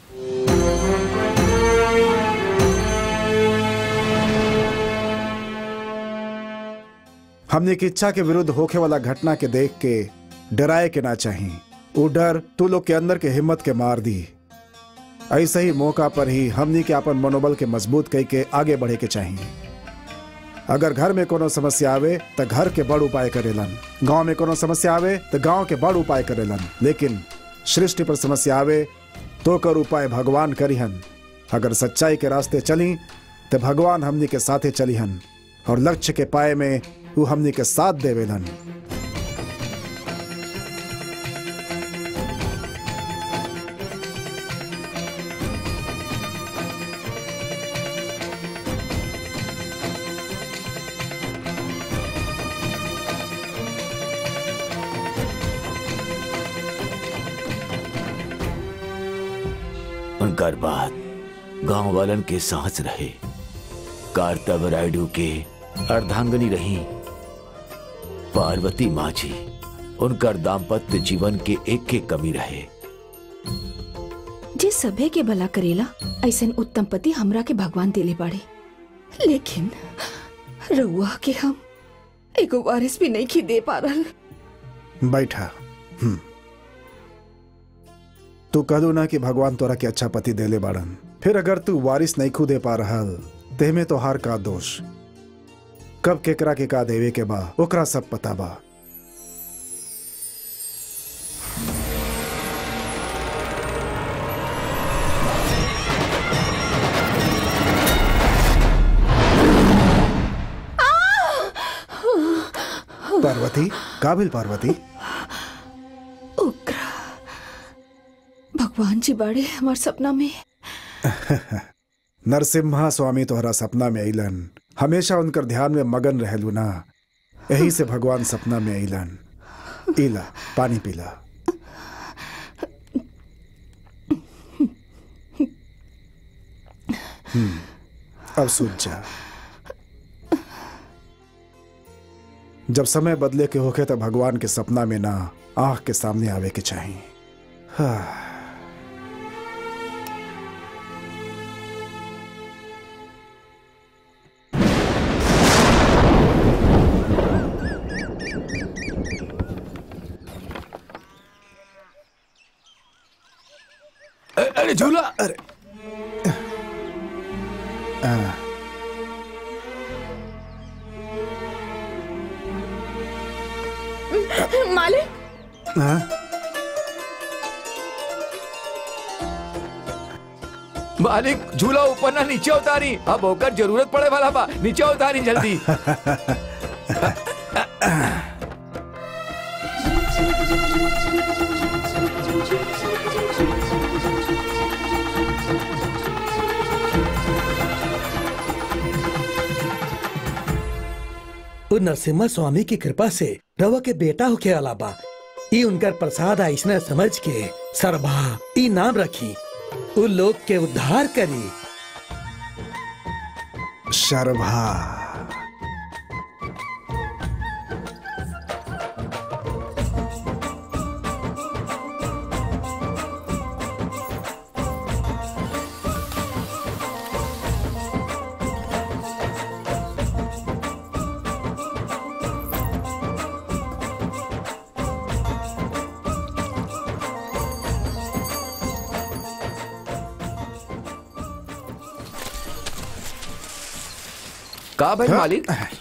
हमने की इच्छा के विरुद्ध होके वाला घटना के देख के डराए के ना चाहिए। वो डर तू लोग के अंदर के हिम्मत के मार दी। ऐसे ही मौका पर ही हमने के अपन मनोबल के मजबूत कई के आगे बढ़े के चाहिए। अगर घर में कोनो समस्या आवे तो घर के बड़ उपाय करेलन, गांव में कोनो समस्या आवे तो गांव के बड़ उपाय करेलन, लेकिन सृष्टि पर समस्या आवे तो कर उपाय भगवान करिहन। अगर सच्चाई के रास्ते चली तो भगवान हमनी के साथे चलिहन और लक्ष्य के पाए में वो हमनी के साथ देवेलन। उनकर बात गांव वालन के सांस रहे। कार्तवरायुडु के अर्धांगनी रही पार्वती माँ जी। उनकर दाम्पत्य जीवन के एक के कमी रहे। जे सभे के भला करेला ऐसन उत्तम पति हमरा के भगवान दिले बाड़े, लेकिन रउआ के हम एगो वारिस भी नहीं खी दे पा रहल। बैठा। तू कहलू ना कि भगवान तोरा के अच्छा पति देले बाड़न, फिर अगर तू वारिस नहीं खुदे पा रहल ते में तो हार का दोष। कब केकरा के का देवे के बा ओकरा सब पता बा। पार्वती, काबिल पार्वती। भगवान जी बाड़े हमार सपना में। नरसिम्हा स्वामी तोहरा सपना में अइलन। हमेशा उनकर ध्यान में मगन रहलू ना, यही से भगवान सपना में अइलन। इला पानी पीला। अब सूझ जा। जब समय बदले के होके तो भगवान के सपना में ना आंख के सामने आवे के चाहिए। हाँ। अरे झूला। अरे मालिक। मालिक झूला ऊपर ना नीचे उतारी, अब होकर जरूरत पड़े वाला बा। नीचे उतारी जल्दी। वो नरसिम्हा स्वामी की कृपा से रवा के बेटा होके अलावा ई उनकर प्रसाद ऐसने समझ के सरभा ई नाम रखी उन लोग के उद्धार करी। शरभा का भाई मालिक?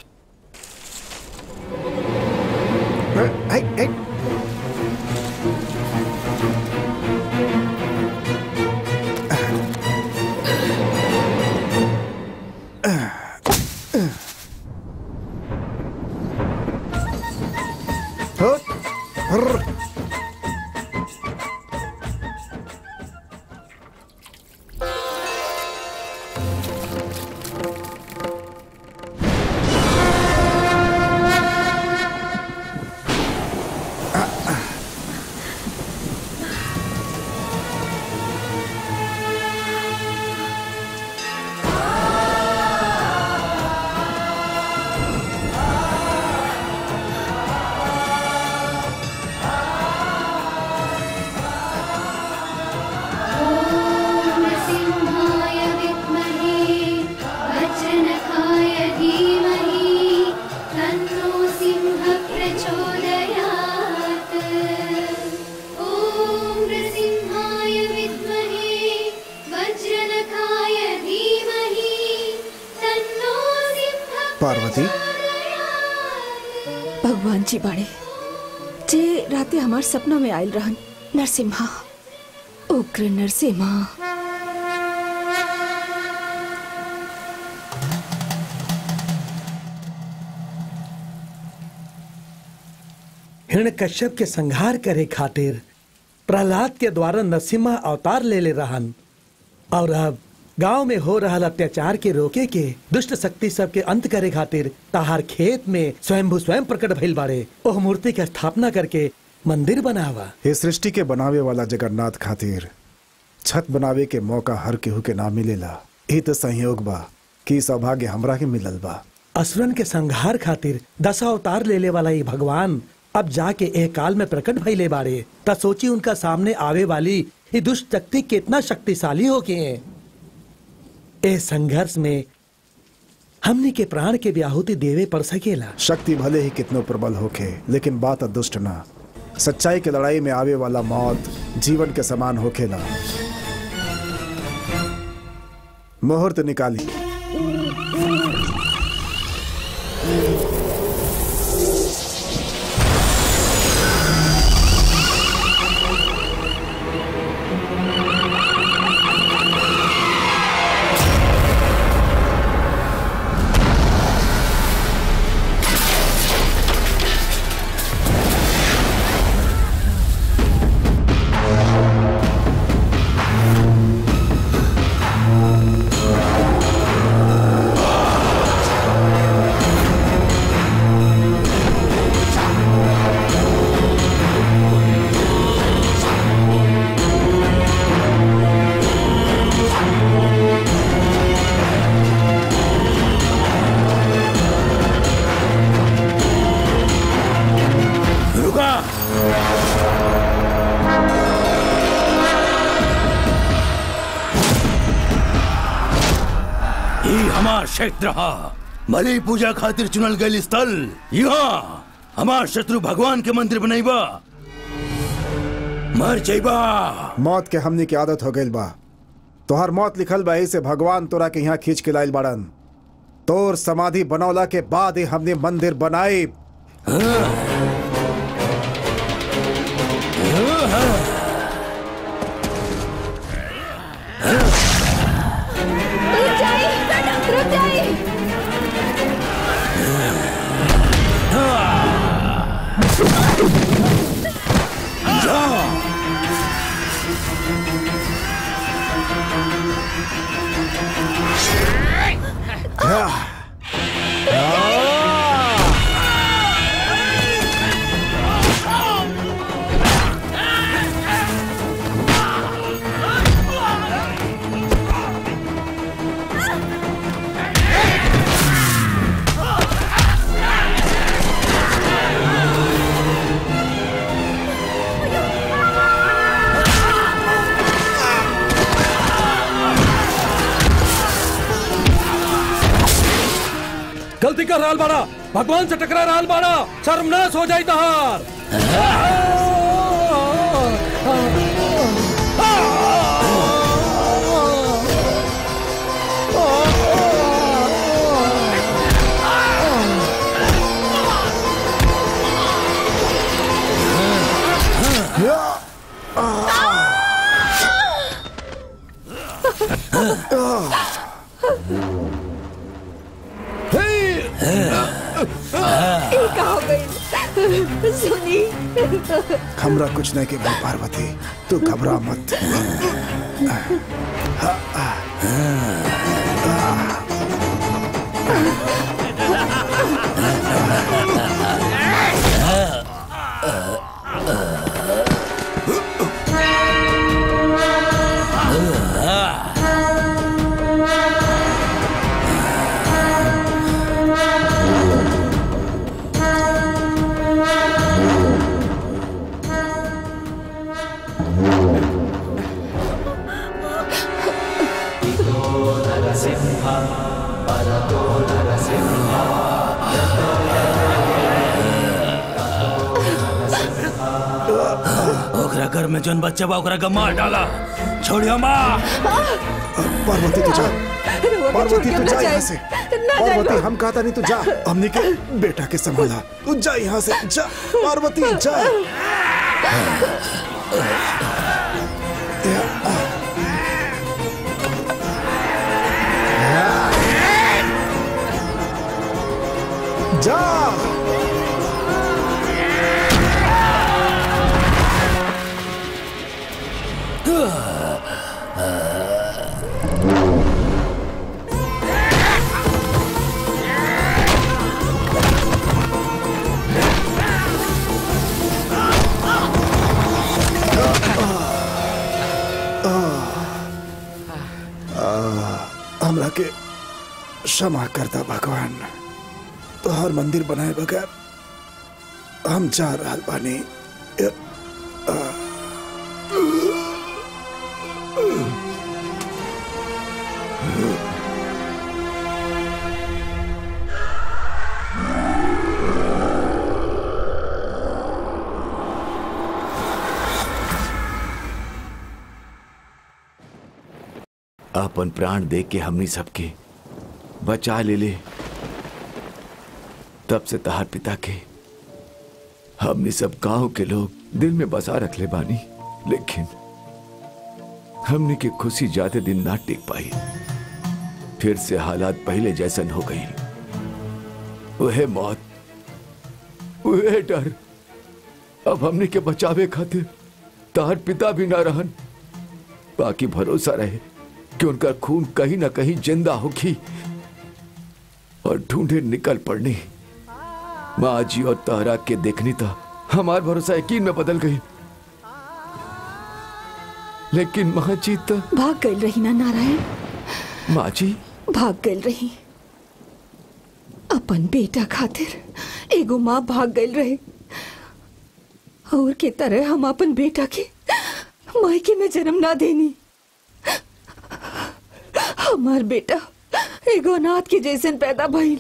पार्वती भगवान जी बाड़े जे राते हमार सपना में आयल रहन। नरसिम्हा, उग्र नरसिम्हा। हिरण्यकश्यप के संहार करे खातिर प्रहलाद के द्वारा नरसिम्हा अवतार ले रहन और अब गांव में हो रहा अत्याचार के रोके के दुष्ट शक्ति सब के अंत करे खातिर ताहार खेत में स्वयं प्रकट भइल बाड़े। ओह मूर्ति के स्थापना करके मंदिर बनावा। ये सृष्टि के बनावे वाला जगन्नाथ खातिर छत बनावे के मौका हर केहू के ना मिलेला। ये तो संयोग बा कि सौभाग्य हमरा के मिलल बा। असुरन के संहार खातिर 10 अवतार ले वाला ये भगवान अब जाके एक काल में प्रकट भइले बाड़े। ता सोची उनका सामने आवे वाली ये दुष्ट शक्ति कितना शक्तिशाली हो गए हैं। इस संघर्ष में हमने के प्राण के भी आहुति देवे पड़ सकेला। शक्ति भले ही कितनो प्रबल होके, लेकिन बात दुष्ट ना। सच्चाई के लड़ाई में आवे वाला मौत जीवन के समान होखेला। मुहूर्त निकाली। क्षेत्र बलि पूजा खातिर चुनल गई स्थल। यहाँ हमार शत्रु भगवान के मंदिर बनैबा, मर जाइबा। मौत के हमनी की आदत हो गई बा। तोहर मौत लिखल बा, से भगवान तोरा के यहाँ खींच के लाइल बाड़न। तोर समाधि बनौला के बाद ही हमने मंदिर बनाई। गलती कर रहल बाड़ा, भगवान से टकरा रहल बाड़ा, सर्वनाश हो जाई तहार। सुनी हमरा कुछ नहीं के भाई पार्वती, तू घबरा मत। ओकरा घर में जौन बच्चा बा ओकरा के मार डाला, छोड़ियो माँ। पार्वती तू जा, पार्वती तू जा यहाँ से। पार्वती हम कहता नहीं तू जा, हमने के बेटा के संभाला, तू जा यहाँ से, जा पार्वती जा। जा हमरा के क्षमा करता भगवान, तो हर मंदिर बनाए बगैर हम जा रहल बानी। अपन प्राण दे के हमनी सबके बचा ले ले, तब से तहार पिता के हमनी सब गांव के लोग दिल में बसा रख ले बानी, लेकिन हमनी की खुशी ज्यादा दिन ना टिक पाई। फिर से हालात पहले जैसन हो गई, वह मौत, वह डर। अब हमनी के बचावे खातिर तहार पिता भी ना रहन, बाकी भरोसा रहे कि उनका खून कहीं ना कहीं जिंदा होगी और ढूंढे निकल पड़नी। माँ जी और तारा के देखनी था, हमार भरोसा यकीन में बदल गई, लेकिन माँ जी तो भाग गई रही ना नारायण। माँ जी भाग गई रही, अपन बेटा खातिर एगो माँ भाग गई रही, और के तरह हम अपन बेटा के मायके में जन्म ना देनी। हमार बेटा एगो अनाथ के जैसन पैदा भइल।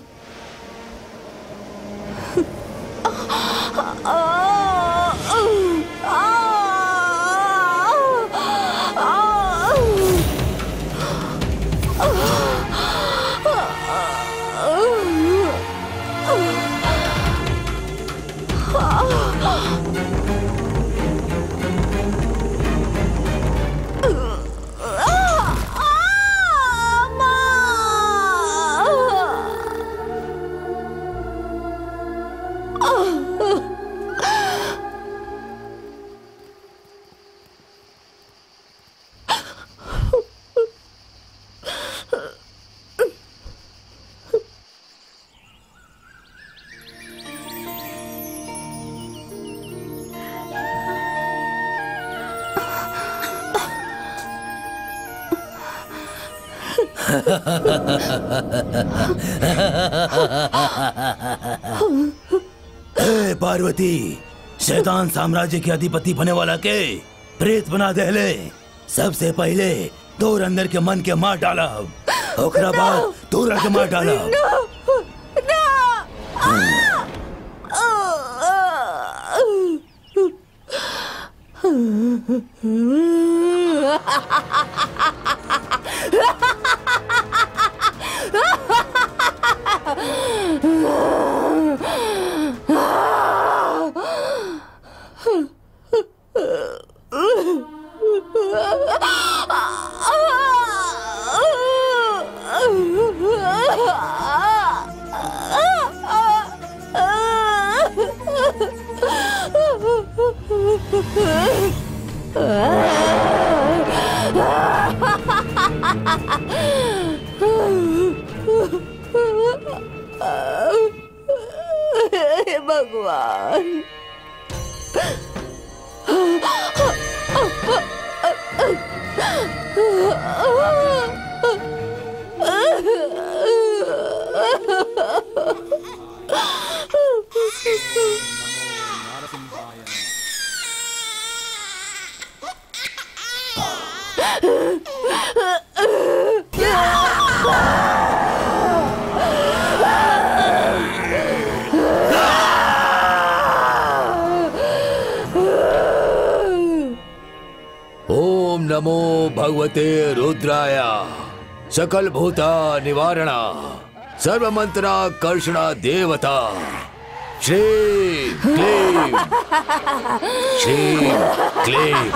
ए पार्वती, शैतान साम्राज्य के अधिपति बने वाला के प्रेत बना देले। सबसे पहले तोर अंदर के मन के मार डाला, ओकरा बाद तोरा के मार डाला। हे भगवान। ओम नमो भगवते रुद्राय सकल भूता निवारणा सर्व मंत्रा कर्षणा देवता श्री क्लीं श्री क्लीं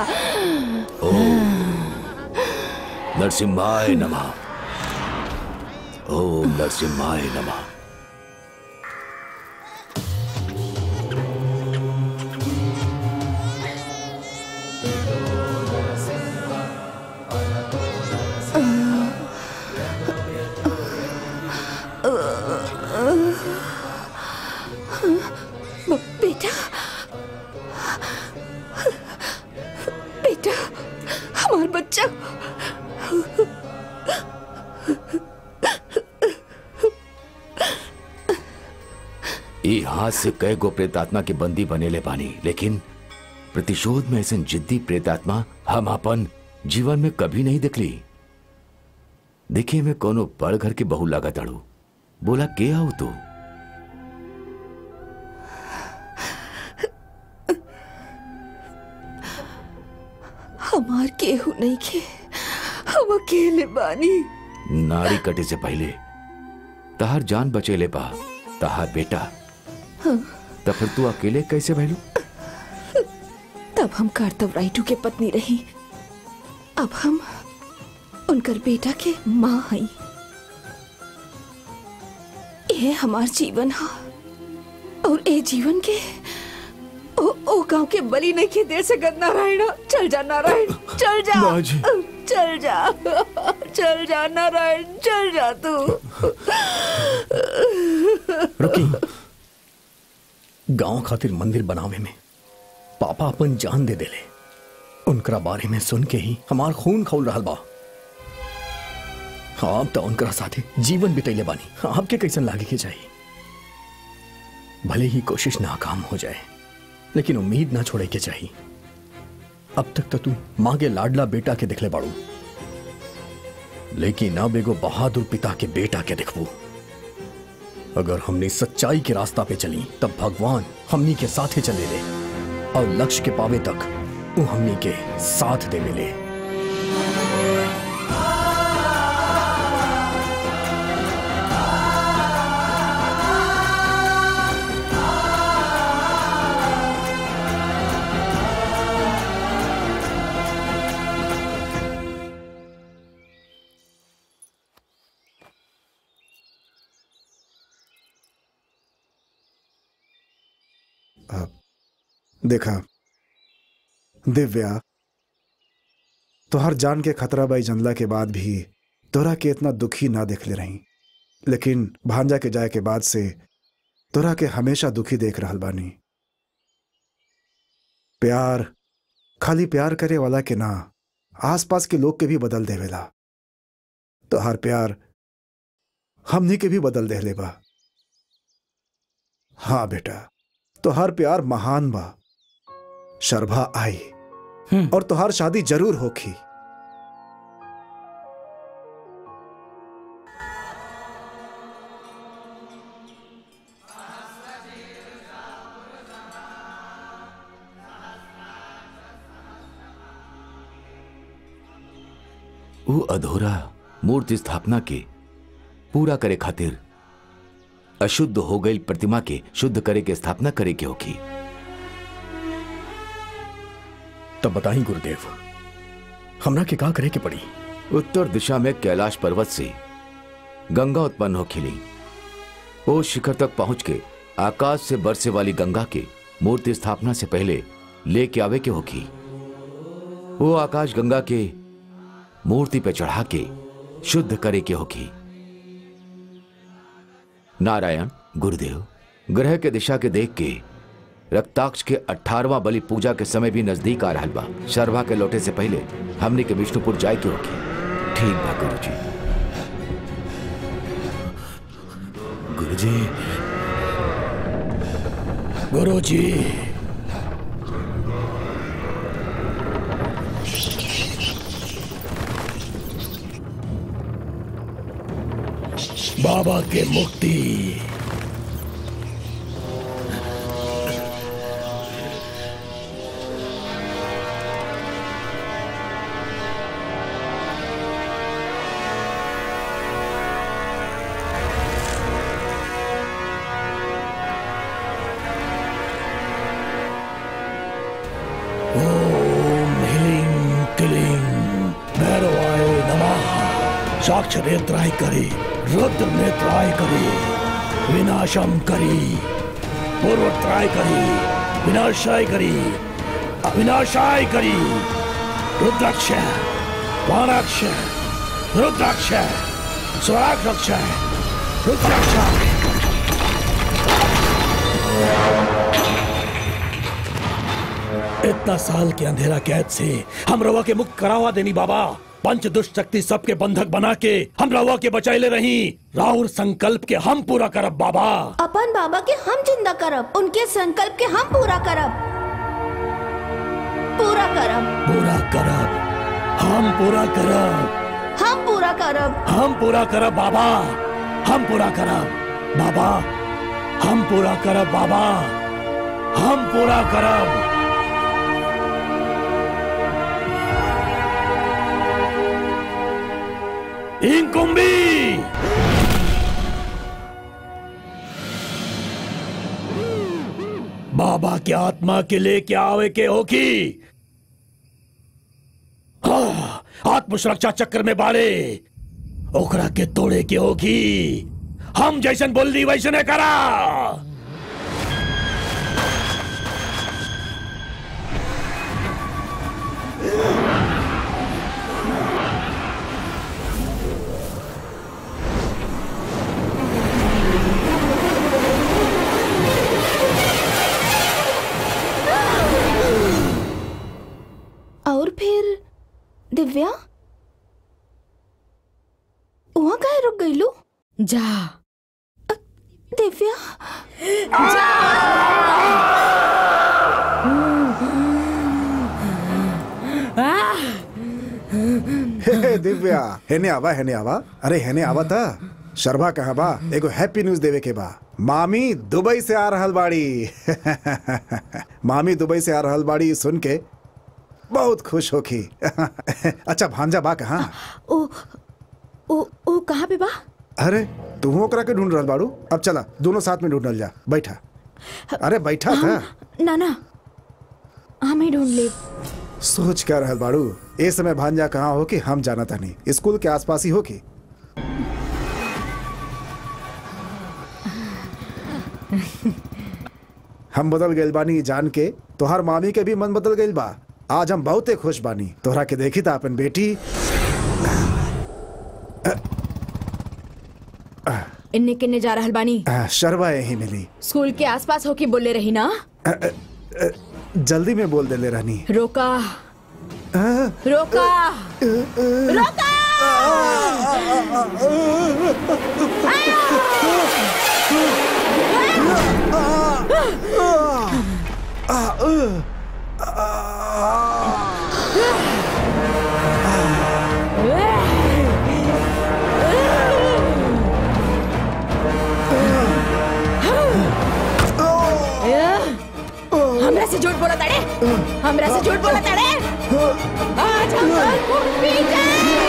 ओम नरसिम्हाय नमः। ओम नरसिम्हाय नमः। बेटा, बेटा, हमारा बच्चा। ई हाथ से कई गो प्रेतात्मा के बंदी बनेले बानी, लेकिन प्रतिशोध में ऐसे जिद्दी प्रेतात्मा हम अपन जीवन में कभी नहीं देखली। देखिए मैं कोनो बड़ घर के बहू लगा ताड़ू। बोला के आओ तू? हमार केहू नहीं के, हम अकेले बानी। नारी कटे से पहले तहार जान बचेले पा तहार बेटा। हाँ। तब फिर तू अकेले कैसे भैलू? तब हम कार्तवरायडू के पत्नी रही, अब हम उनकर बेटा के माँ हई। ये हमार जीवन हा और ए जीवन के ओ गांव के बलि नहीं के दे सकत। नारायण चल जा, नारायण चल जा, चल जा, चल जा नारायण, चल जा तू। रुकी। गांव खातिर मंदिर बनावे में पापा अपन जान दे देले। उनकरा बारे में सुन के ही हमार खून खौल रहल बा। आप तो उनकरा साथे जीवन बितैले बानी, आपके कैसन लागे के चाहिए। भले ही कोशिश नाकाम हो जाए, लेकिन उम्मीद ना छोड़े के चाहिए। अब तक तो तू माँ के लाडला बेटा के दिखले बाड़ू, लेकिन अब एगो बहादुर पिता के बेटा के दिखबू। अगर हमने सच्चाई के रास्ता पे चली तब भगवान हमनी के साथे चले ले और लक्ष्य के पावे तक वो हमनी के साथ दे मिले। देखा दिव्या, तोहर जान के खतरा बाई जनला के बाद भी तोरा के इतना दुखी ना देख ले रही, लेकिन भांजा के जाए के बाद से तोरा के हमेशा दुखी देख रहल बानी। प्यार खाली प्यार करे वाला के ना, आसपास के लोग के भी बदल देवेला। तोहर प्यार हमनी के भी बदल देले बा। हाँ बेटा, तोहर प्यार महान बा। शरभा आई और तोहार शादी जरूर होखी। वो अधूरा मूर्ति स्थापना के पूरा करे खातिर अशुद्ध हो गई प्रतिमा के शुद्ध करे के स्थापना करे के होगी। तब बताई गुरुदेव, हमरा के का करे के पड़ी? उत्तर दिशा में कैलाश पर्वत से गंगा उत्पन्न हो खिली। वो शिखर तक पहुंच के आकाश से बरसे वाली गंगा के मूर्ति स्थापना से पहले लेके आवे के होगी। वो आकाश गंगा के मूर्ति पे चढ़ा के शुद्ध करे के होगी। नारायण गुरुदेव, ग्रह के दिशा के देख के रक्ताक्ष के 18वां बलि पूजा के समय भी नजदीक आ रहा बा। शरभा के लौटे से पहले हमने के विष्णुपुर जाए के होगी। ठीक बा गुरुजी। गुरुजी, गुरुजी, बाबा के मुक्ति। साक्ष नेत्राय करी, रुद्र नेत्राय करी, विनाशम करी, पूर्वत्राय करी, विनाशाय करी, अविनाशाय करी, रुद्राक्ष, वाणाक्ष, रुद्राक्ष, स्वराक्ष, रुद्राक्ष। इतना साल के अंधेरा कैद से हम रवा के मुक्त करावा देनी बाबा। पंच दुष्ट शक्ति सबके बंधक बना के हम रवा के बचाइले रही। राहुल संकल्प के हम पूरा करब बाबा। अपन बाबा के हम जिंदा करब, उनके संकल्प के हम पूरा करब, पूरा करब, पूरा करब, हम पूरा करब, हम पूरा करब, हम पूरा करब बाबा, हम पूरा करब बाबा, हम पूरा करब बाबा, हम पूरा करब। इंकुम्बी बाबा के आत्मा के लेके आवे के होगी। हाँ, आत्म सुरक्षा चक्र में बाड़े ओकरा के तोड़े के होगी। हम जैसन बोल दी वैसने करा। और फिर दिव्या वहां काहे रुक गई लू? जा दिव्या जा। हे दिव्या, हेने आवा, हेने आवा। अरे हेने आवा था। शरभा कहाँ बा? एगो हैप्पी न्यूज देवे के बा। मामी दुबई से आ रहल बाड़ी। मामी दुबई से आ रहल बाड़ी सुन के बहुत खुश होखी। अच्छा भांजा बा कहाँ? ओ कहाँ पे बा? अरे तू ओकरा के ढूंढ रहल बाड़ू? अब चला दोनों साथ में ढूंढल जा। बैठा। अरे बैठा था। ना हम ही ढूंढ ले। सोच क्या रहल बाड़ू? ए समय भांजा कहाँ हो कि हम जाना था नहीं। स्कूल के आसपास ही हो कि? हम बदल गइल बानी जान के तोहर मामी के भी मन बदल गइल बा। आज हम बहुते खुश बानी तोहरा के देखी था अपन बेटी। इन्ने किन्ने जा रहल बानी? शरभा यही मिली। स्कूल के आसपास होके बोले रही ना? जल्दी में बोल देले रहनी। रोका रोका रोका। हमरा से झूठ बोला ताड़े, हमरा से झूठ बोला ताड़े। आज हम आपको पीटे।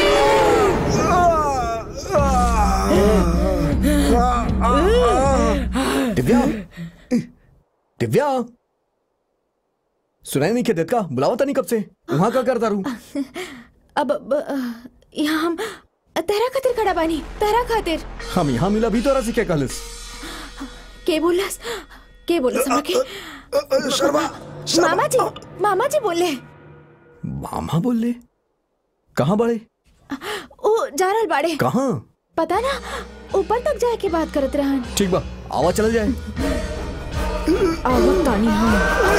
दिव्या, दिव्या, सुनाई नहीं क्या देत का? बुलावा था नहीं कब से? वहां क्या करता रू? अब यहाँ हम तेरा खातिर खड़ा बानी, तेरा खातिर। हम यहाँ मिला भी तो से क्या कहलस? के बोलस हमरा के? शर्मा, मामा जी बोले। मामा बोले? कहाँ बड़े? ओ जा रहल बाड़े। कहाँ? पता ना, ऊपर तक जाए के बात करत रहन। ठीक बा, आवा चल जाए। आवत तानी हम।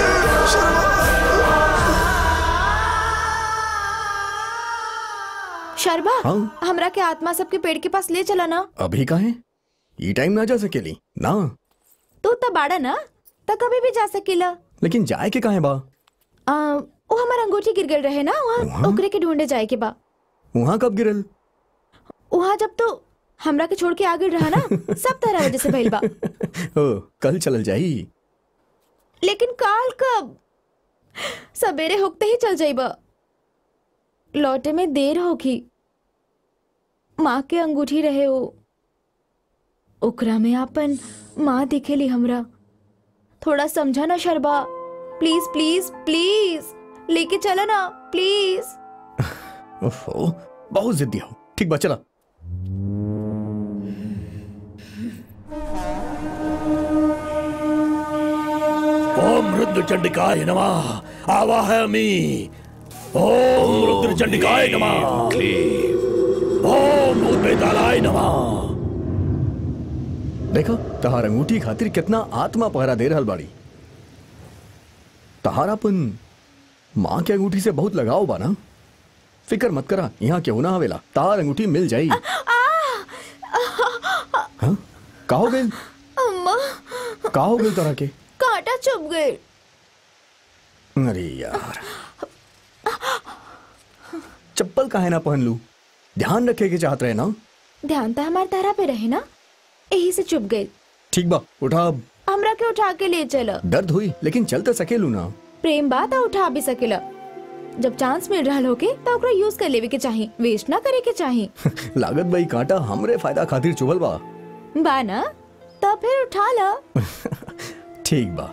शर्बा, हाँ? हमरा के आत्मा सबके पेड़ के पास ले चला ना। अभी कहाँ है? ये टाइम ना जा सकेली ना। तू तब बाड़ा ना, तब कभी भी जा सकेला। लेकिन जाए के कहाँ है बा? वो हमारा अंगूठी गिर गल रहे ना, वहाँ ओकरे के ढूंढे जाए के बा। वहाँ कब गिरल? वहाँ जब तो हमरा के छोड़ के आ गिर रहा ना, सब तरह वजह से भइल बा। ओ, कल चल जाई। लेकिन काल कब? सवेरे होते ही चल जाइबा, लौटे में देर होगी। माँ के अंगूठी रहे हो, ओकरा में आपन माँ दिखेली हमरा। थोड़ा समझा ना शर्बा, प्लीज प्लीज प्लीज लेके चला ना प्लीज। ओहो, बहुत जिद्दी हो। ठीक बा, चला। ओम रुद्र चंडिकाय नमः। आवाहयामि। ओम रुद्र चंडिकाय नमः। ओम भूतवेतालाय नमः। देखो तहार अंगूठी खातिर कितना आत्मा पहरा दे रहल बाड़ी। तहारापन माँ के अंगूठी से बहुत लगाव बा ना। फिकर मत करा, यहाँ क्यों ना आवेला, तार अंगूठी मिल जाई। हाँ? का हो गइल? अम्मा, का हो गइल तरह के? कांटा चुभ गए। अरे यार, चप्पल काहे ना पहन लू? ध्यान रखे के चाहत रहे ना? ध्यान तो हमारे तारा पे रहे ना, यही से चुभ गए। ठीक बा, उठा। अब हमरा के उठा के ले चला। दर्द हुई लेकिन चल तो सकेलू ना। प्रेम बात आ, उठा भी सकेला। जब चांस मिल रहा होके तो ओकरा यूज कर लेवे के चाही, वेस्ट ना करे के चाही। लागत भाई कांटा हमरे फायदा खातिर चुभल बा ना, तब फिर उठा ला। ठीक बा।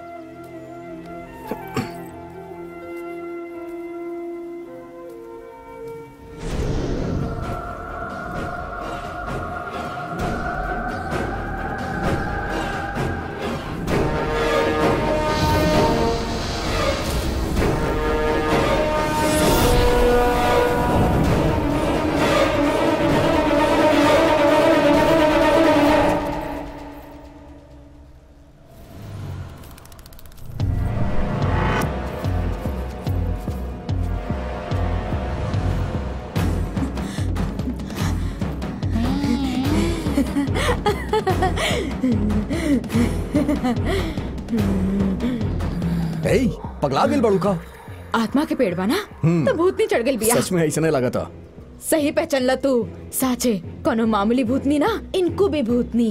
पगला गेल बड़ू का? आत्मा के पेड़ बना तो भूतनी चढ़ गई बिया। सच में ऐसा नहीं लगा था। सही पहचान ला तू, साचे कोनो मामूली भूतनी ना, इनको भी भूतनी।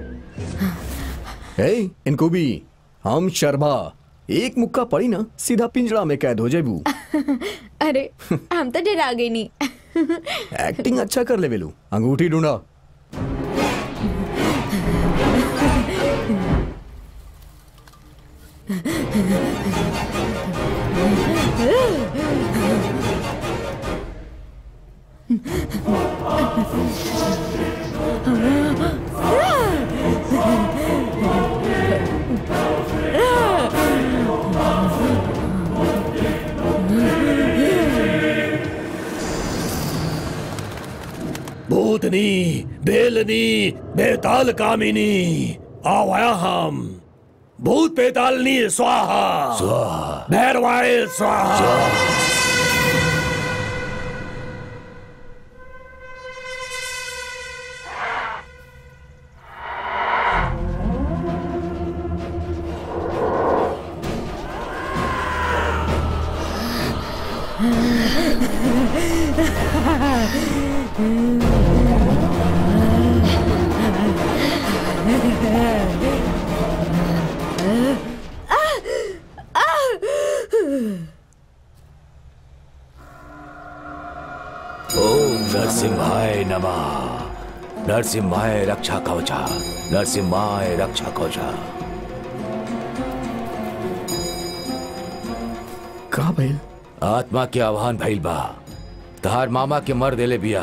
इनको भी हम शरभा एक मुक्का पड़ी ना सीधा पिंजरा में कैद हो जाबू। अरे हम तो डरा गई नहीं। एक्टिंग अच्छा कर ले बेलू। अंगूठी ढूंढा। भूतनी, बेलनी, बेताल कामिनी, आवाया हम। भूत बेतालनी स्वाहा, स्वाहा। भैरवाय स्वाहा। नरसिंहाय नमः। नरसिंहाय रक्षा कवचा। नरसिंहाय रक्षा कवचा। का भइल? आत्मा के आह्वान भइल बा। तहार मामा के मर देले बिया।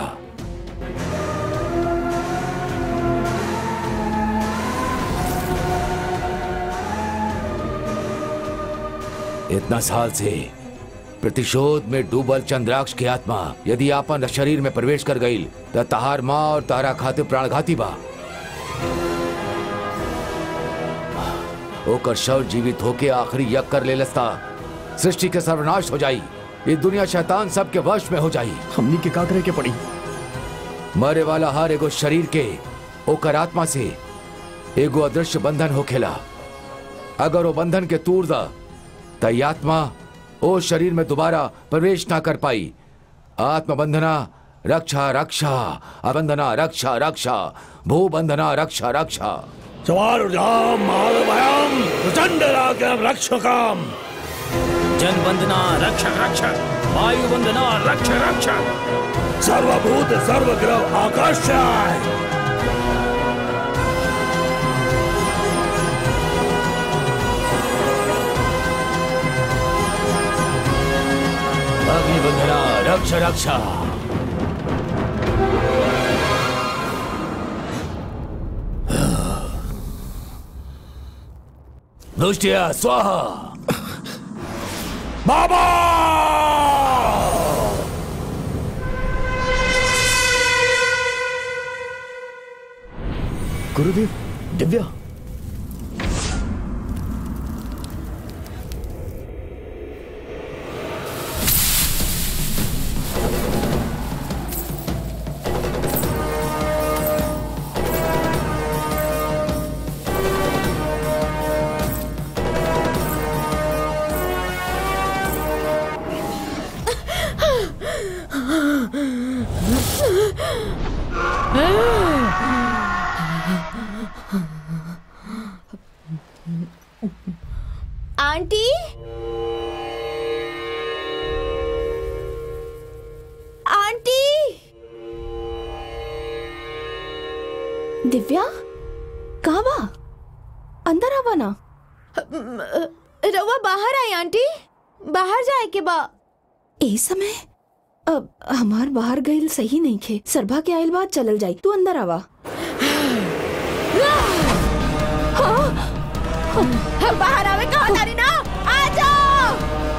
इतना साल से प्रतिशोध में डूबल चंद्राक्ष की आत्मा यदि आपन शरीर में प्रवेश कर गई तो तहार माँ और तारा खातिर प्राणघाती बा। ओकर शव जीवित होके आखिरी यज्ञ कर ले लस्ता सृष्टि के सर्वनाश हो जाई। ये दुनिया शैतान सबके वश में हो जाई। हमनी के का करे के पड़ी? मरे वाला हर एगो शरीर के ओकर आत्मा से एगो अदृश्य बंधन होखेला। अगर वो बंधन के तूर दा त आत्मा ओ शरीर में दोबारा प्रवेश ना कर पाई। आत्म बंधना रक्षा रक्षा, अबंधना रक्षा रक्षा, भू बंधना रक्षा रक्षा। चवारुजाम महाभयम प्रचंड रागम रक्षकाम। जन वंदना रक्षक रक्षक, वायु वंदना रक्षक रक्षक, सर्वभूत सर्वग्रह आकाशाय। अग्निबंधना रक्षा रक्षा। दुष्टिया स्वाहा। बाबा गुरुदेव, दिव्या। Aunty, aunty. दिव्या कहाँ बा? अंदर आवा ना। रवा बाहर आई आंटी, बाहर जाए के बा। ए समय अब हमार बाहर गईल सही नहीं खे। सरभा के आइल बाद चलल जाई। तू अंदर आवा। बाहर आवे कहा तारी ना। आ जाओ।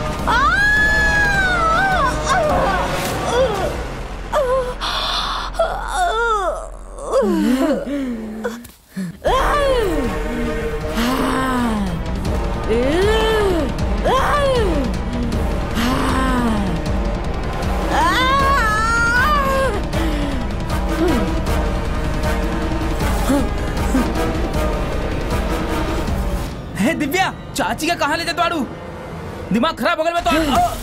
हे दिव्या, चाची का कहाँ ले जाते आड़ू? दिमाग खराब हो गया मैं तो।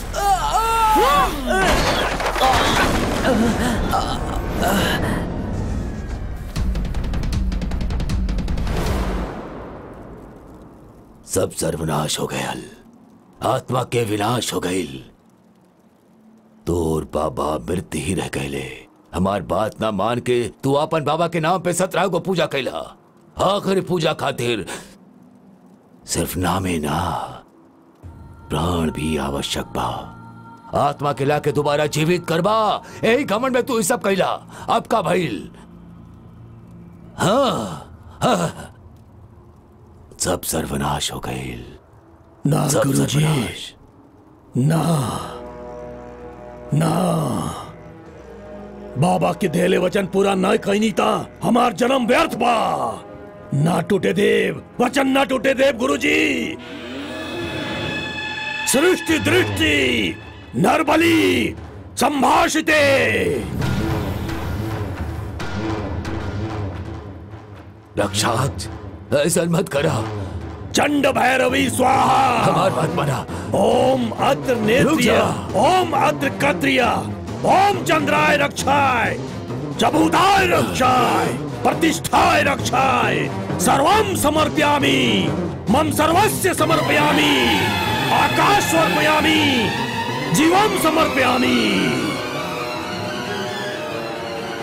सब सर्वनाश हो गया। आत्मा के विनाश हो गई। तोर बाबा मृत ही रह गए। हमार बात ना मान के तू अपन बाबा के नाम पे 17 को पूजा कैला। आखिरी पूजा खातिर सिर्फ नामे ना, प्राण भी आवश्यक बा। आत्मा के लाके दोबारा जीवित करबा। यही घमंड में तू इस सब कैला। अब का भइल? हाँ, सब सर्वनाश हो गए। ना गुरुजी, ना ना, बाबा के देले वचन पूरा न कहीं था। हमार जन्म व्यर्थ बा। ना टूटे देव वचन, ना टूटे देव गुरुजी। सृष्टि दृष्टि नरबली संभाषिते। रक्षात, ऐसा मत करा। चंड भैरवी स्वाहा। हमार बात माना। ओम अत्र नेत्रिय, ओम अत्र कत्रिय, ओम चंद्राय रक्षाय, जबूदाय रक्षाय, प्रतिष्ठाय रक्षाय, सर्वं समर्पयामि, मम सर्वस्य समर्पयामि, आकाश समर्पयामि, जीवं समर्पयामि।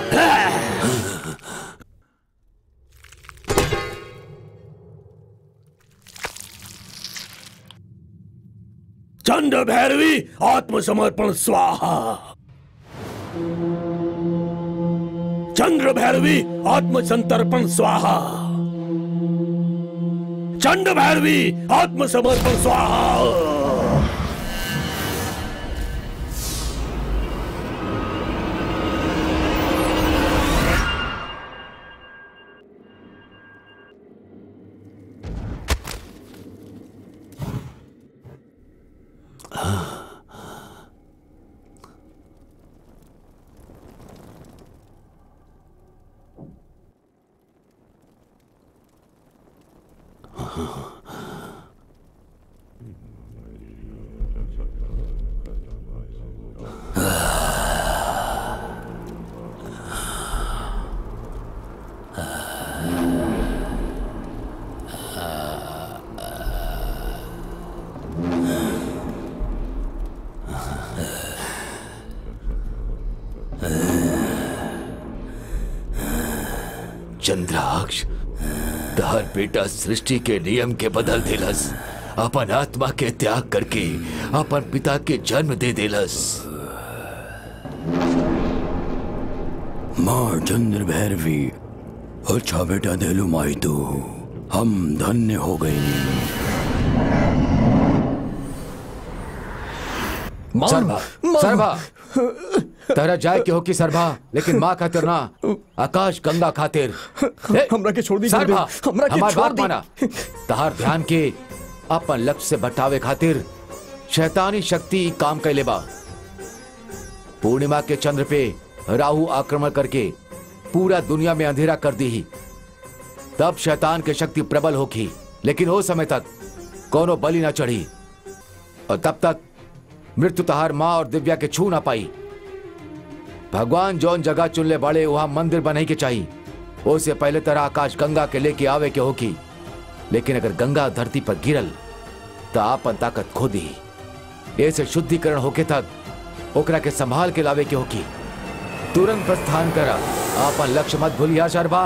चंद्र भैरवी आत्मसमर्पण स्वाहा। चंद्र भैरवी आत्मसंतर्पण स्वाहा। चंद्र भैरवी आत्मसमर्पण स्वाहा। चंद्राक्ष, तहर बेटा सृष्टि के नियम के बदल देलस, अपन आत्मा के त्याग करके अपन पिता के जन्म दे देलस। माँ चंद्र भैरवी, अच्छा बेटा देलू माई तू, हम धन्य हो गई। सरभा, तेरा जाए के हो कि सरभा, लेकिन माँ खातिर ना, आकाश गंगा खातिर। हमरा के छोड़ दी सरभा, हमरा के हमार छोड़ बात दी। माना। तहार ध्यान के अपन लक्ष्य से भटकावे खातिर शैतानी शक्ति काम कैले बा। पूर्णिमा के चंद्र पे राहु आक्रमण करके पूरा दुनिया में अंधेरा कर दी ही। तब शैतान की शक्ति प्रबल होगी, लेकिन वो समय तक कोनो बलि ना चढ़ी, और तब तक मृत्यु तहार माँ और दिव्या के छू ना पाई। भगवान जौन जगह चुनले बाड़े वहां मंदिर बने के चाहिए। उससे पहले तरह आकाश गंगा के लेके आवे के होगी, लेकिन अगर गंगा धरती पर गिरल तो आपन ताकत खो दी। ऐसे शुद्धिकरण होके तक ओकरा के संभाल के लावे के होगी। तुरंत प्रस्थान करा, आपन लक्ष्य मत भूलिया शरभा।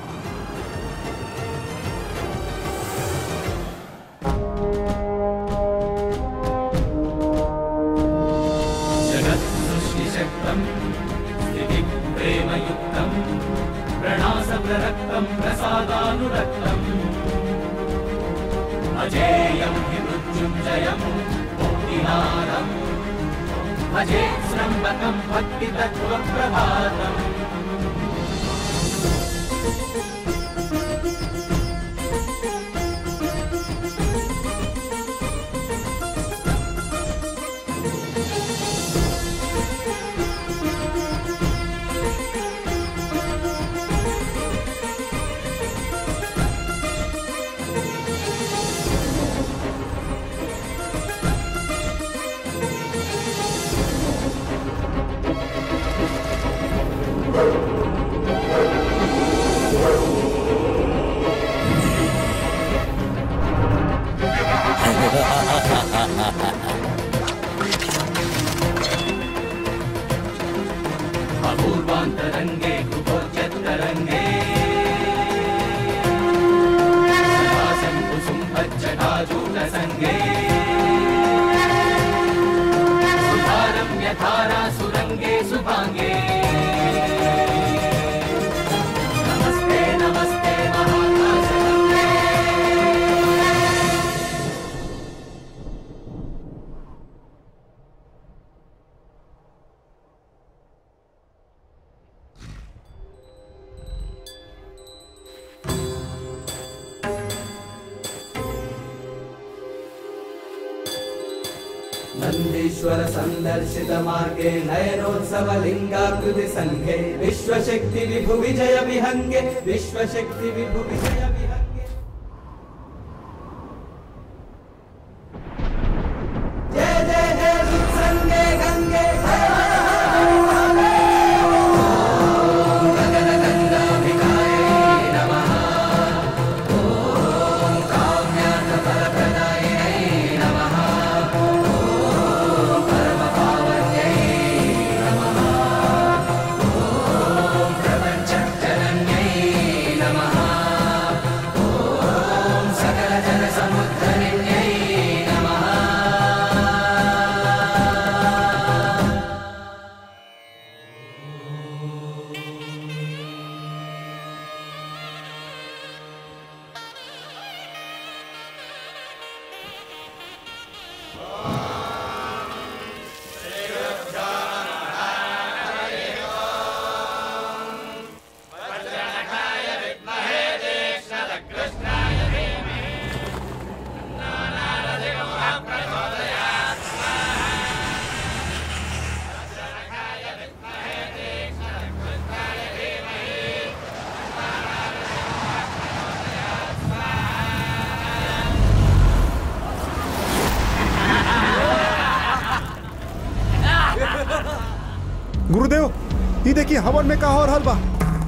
प्रणासप्ररक्तं प्रसादानुरक्तम् अजेयं हि मृत्युञ्जयं मुक्तिनादम् भजे स्रम्बकं भक्तितत्त्वप्रभातम्। अपूर्वान्तरङ्गे कुपोच्चतरङ्गे शम्भुसुम्भज्जटाजूटसङ्गे सुधारं यथारा सुरङ्गे सुभाङ्गे। नमस्ते नमस्ते महाकाशगङ्गे। नन्दीश्वर संदर्शित मार्गे नयनोत्सव लिंगाकृति संघे विश्वशक्ति विभु विजय विहंगे विश्वशक्ति विभु विजय विहंगे। जय जय जय उत्संगे गंगे जय हर हर महादेव। ओम गगनगंगाभिकाय नमः। ओम काम्यार्थफलप्रदायिने नमः। गुरुदेव ये देखिए हवन में कहा और हलवा।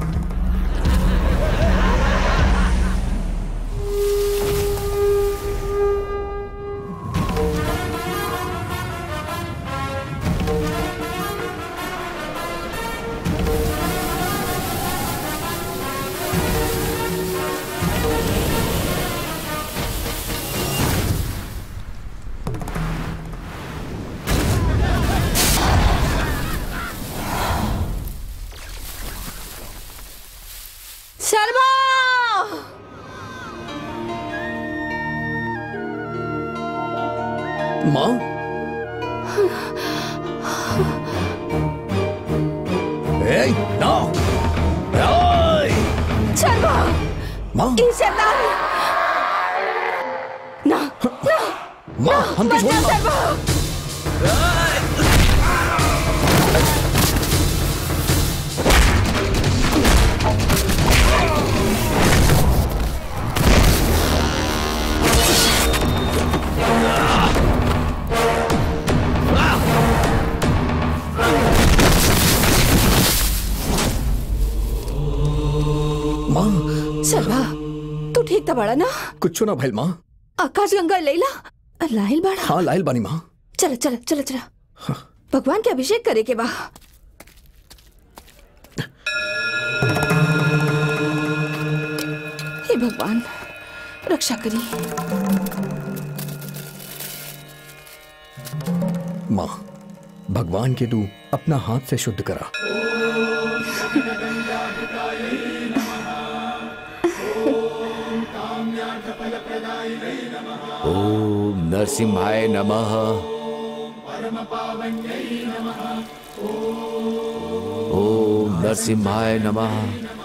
शर्मा! माँ? नो! शर्मा! माँ? शैतान! ना! ना! माँ हमको छोड़ दो। शर्मा! शर्मा तू ठीक था बड़ा ना? कुछ ना भाई माँ। आकाश गंगा लैला लाहिल बाड़ा। हाँ लाइल बानी माँ। चल चल चल चल भगवान के अभिषेक करे के बा। हे भगवान रक्षा करी। माँ भगवान के तू अपना हाथ से शुद्ध करा। ओम नरसिम्हाय नमः। ओम नरसिम्हाय नमः।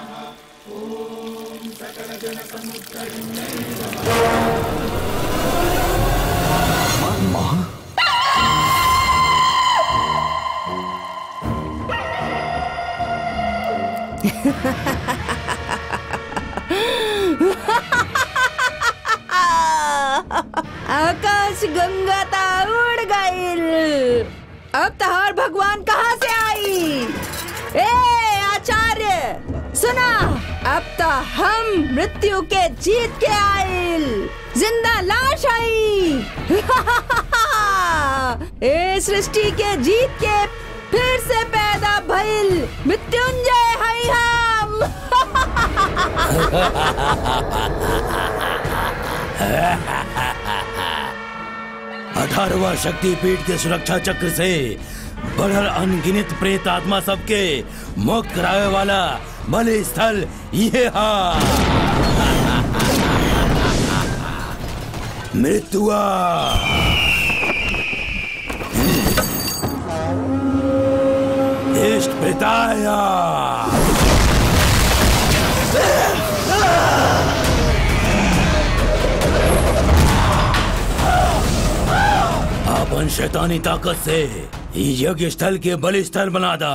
माँ आकाश गंगा ता उड़ गईल। अब तहार भगवान कहाँ से आई? ए आचार्य सुना, अब तो हम मृत्यु के जीत के आईल। जिंदा लाश आई। ए सृष्टि के जीत के फिर से पैदा भइल मृत्युंजय हई हम। 18वां शक्तिपीठ के सुरक्षा चक्र से बढ़ल अनगिनत प्रेत आत्मा सबके मुक्त करावे वाला बलि स्थल ये हा। मृत्युआ इष्ट पिताया। अपन शैतानी ताकत से यज्ञ स्थल के बलि स्थल बना दा।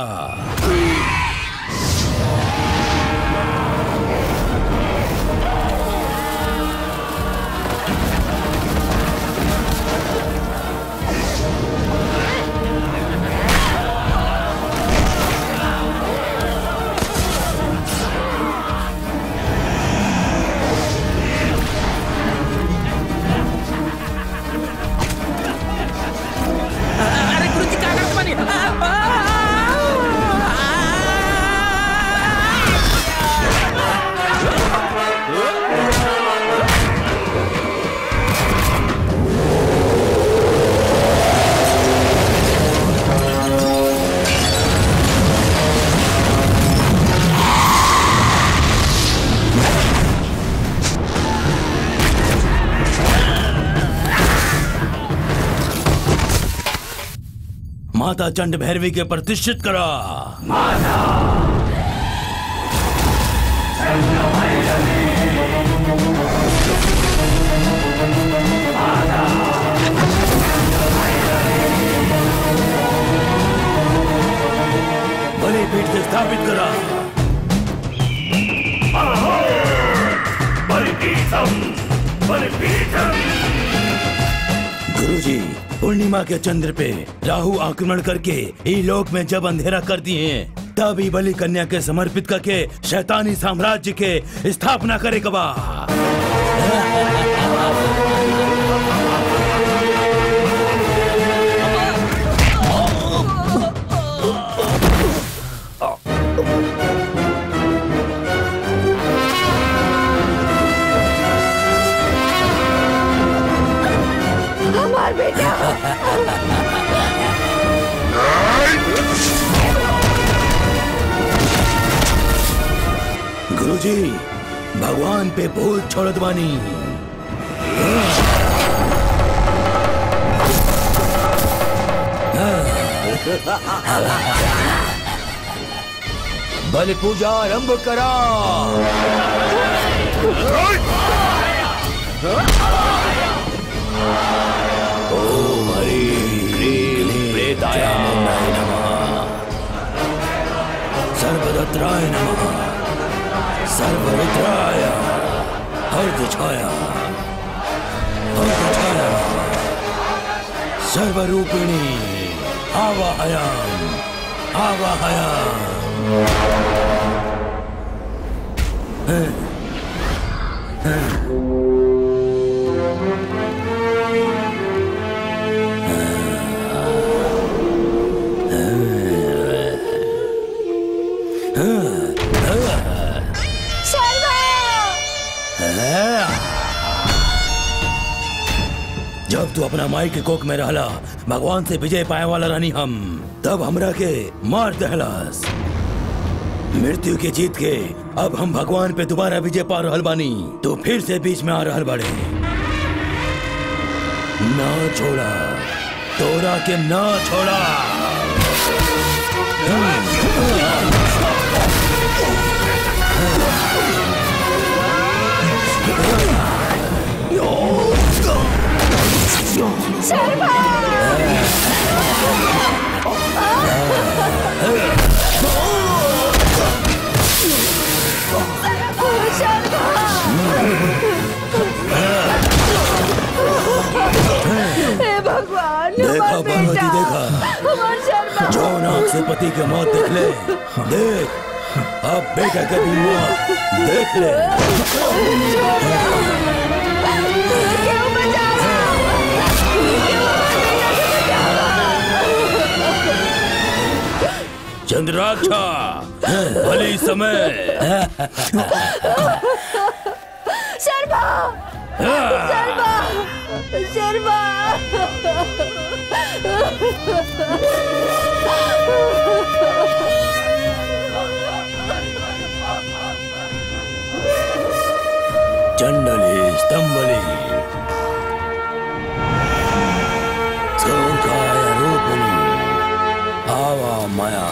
माता चंड भैरवी के प्रतिष्ठित करा। माता बलिपीठ से स्थापित करा। बलिपीठम बलिपीठम। गुरुजी पूर्णिमा के चंद्र पे राहु आक्रमण करके लोक में जब अंधेरा कर दिए हैं, तब बलि कन्या के समर्पित करके शैतानी साम्राज्य के स्थापना करे कबा। हमार बेटा गुरुजी, भगवान पे भूत छोड़त बानी। बलि पूजा आरंभ करा। ओम ह्रीं क्लीं प्रेताय नमः, सर्वदत्राय नमः, सर्वरुद्राय, हर्षछाया, हर्षछाया, सर्वरूपिणी, आवाहयाम, आवाहयाम। जब तू अपना माई के कोक में रहला, भगवान से विजय पाए वाला रानी हम, तब हमरा के मार दहलास। मृत्यु के जीत के अब हम भगवान पे दोबारा विजय पा रहल बानी, तो फिर से बीच में आ रहल बाड़े। ना छोड़ा, तोरा के ना छोड़ा। भगवान, देखा पार्वती, देखा जो नाक से पति के मौत देख ले, देख अब बेटा के भी मौत देख ले। चंद्राक्षा, भली समय। शर्मा, शर्मा, शर्मा। चंडली स्तंभली सोंकाय रूपनी आवा माया।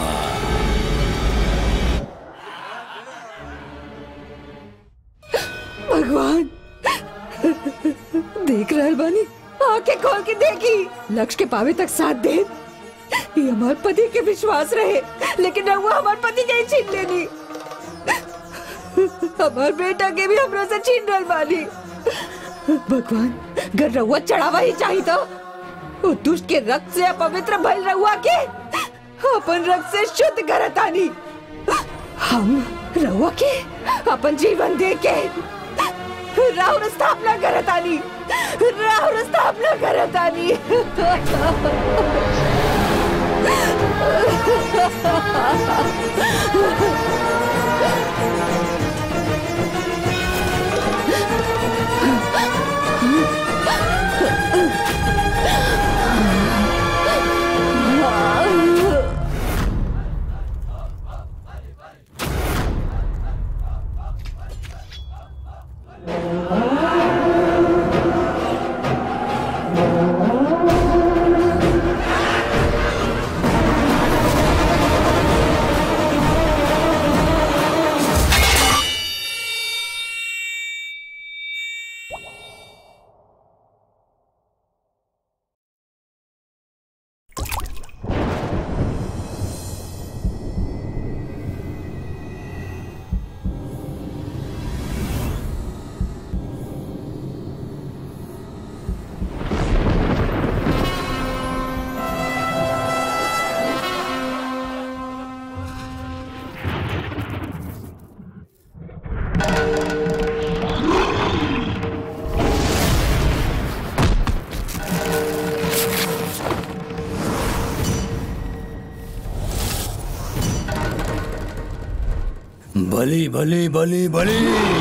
भगवान, देख रहल बानी, आंखें खोल के देखी, लक्ष्य के पावे तक साथ दे। ये हमार पति के विश्वास रहे, लेकिन रहुआ हमार पति के ही छीन लेनी। हमार बेटा के भी हमरा से छीन रहल बानी। भगवान, अगर रहुआ चढ़ावा ही चाहिए तो वो दुष्ट के रक्त से अपवित्र भइल रहुआ के अपन रक्त से शुद्ध करतानी। हम रहुआ के अपन जीवन दे के राहुल स्थापना करतानी, राहुल स्थापना करतानी। बली बली बली बली।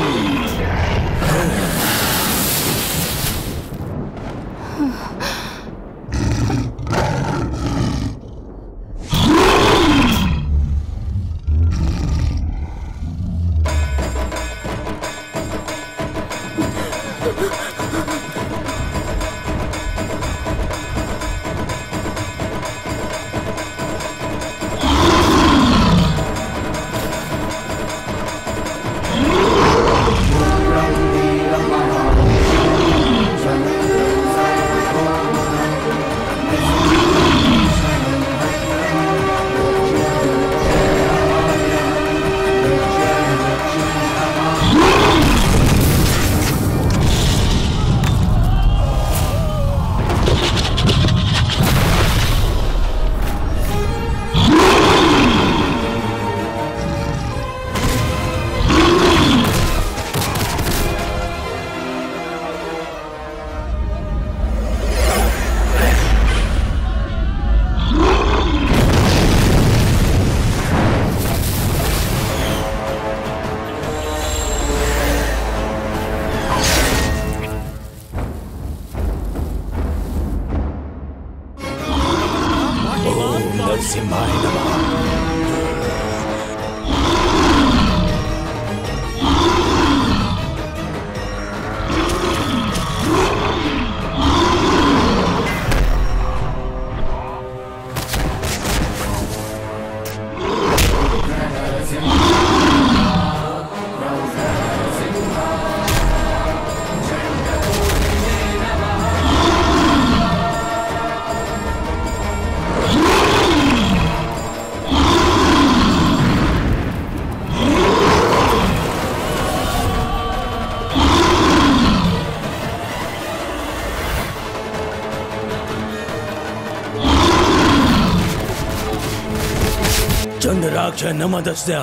चंद्राक्ष नमदस्य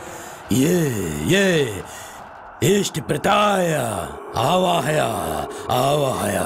ये इष्ट प्रताय आवाहया आवाहया।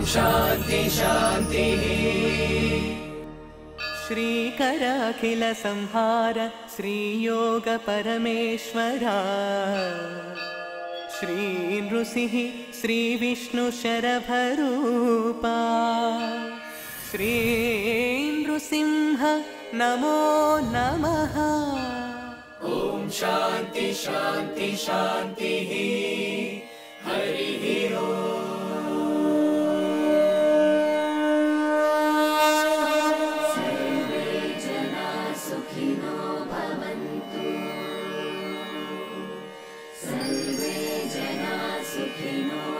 शांति शांति श्रीकर अखिल संहार श्रीयोग परमेश्वरा श्री नृसिंह श्री विष्णु शरभरूपा श्री नृसिंह नमो नमः। ओम शांति शांति शांति हरि ओम। सर्वे जना सुखिनो भवन्तु सर्वे जना सुखिनो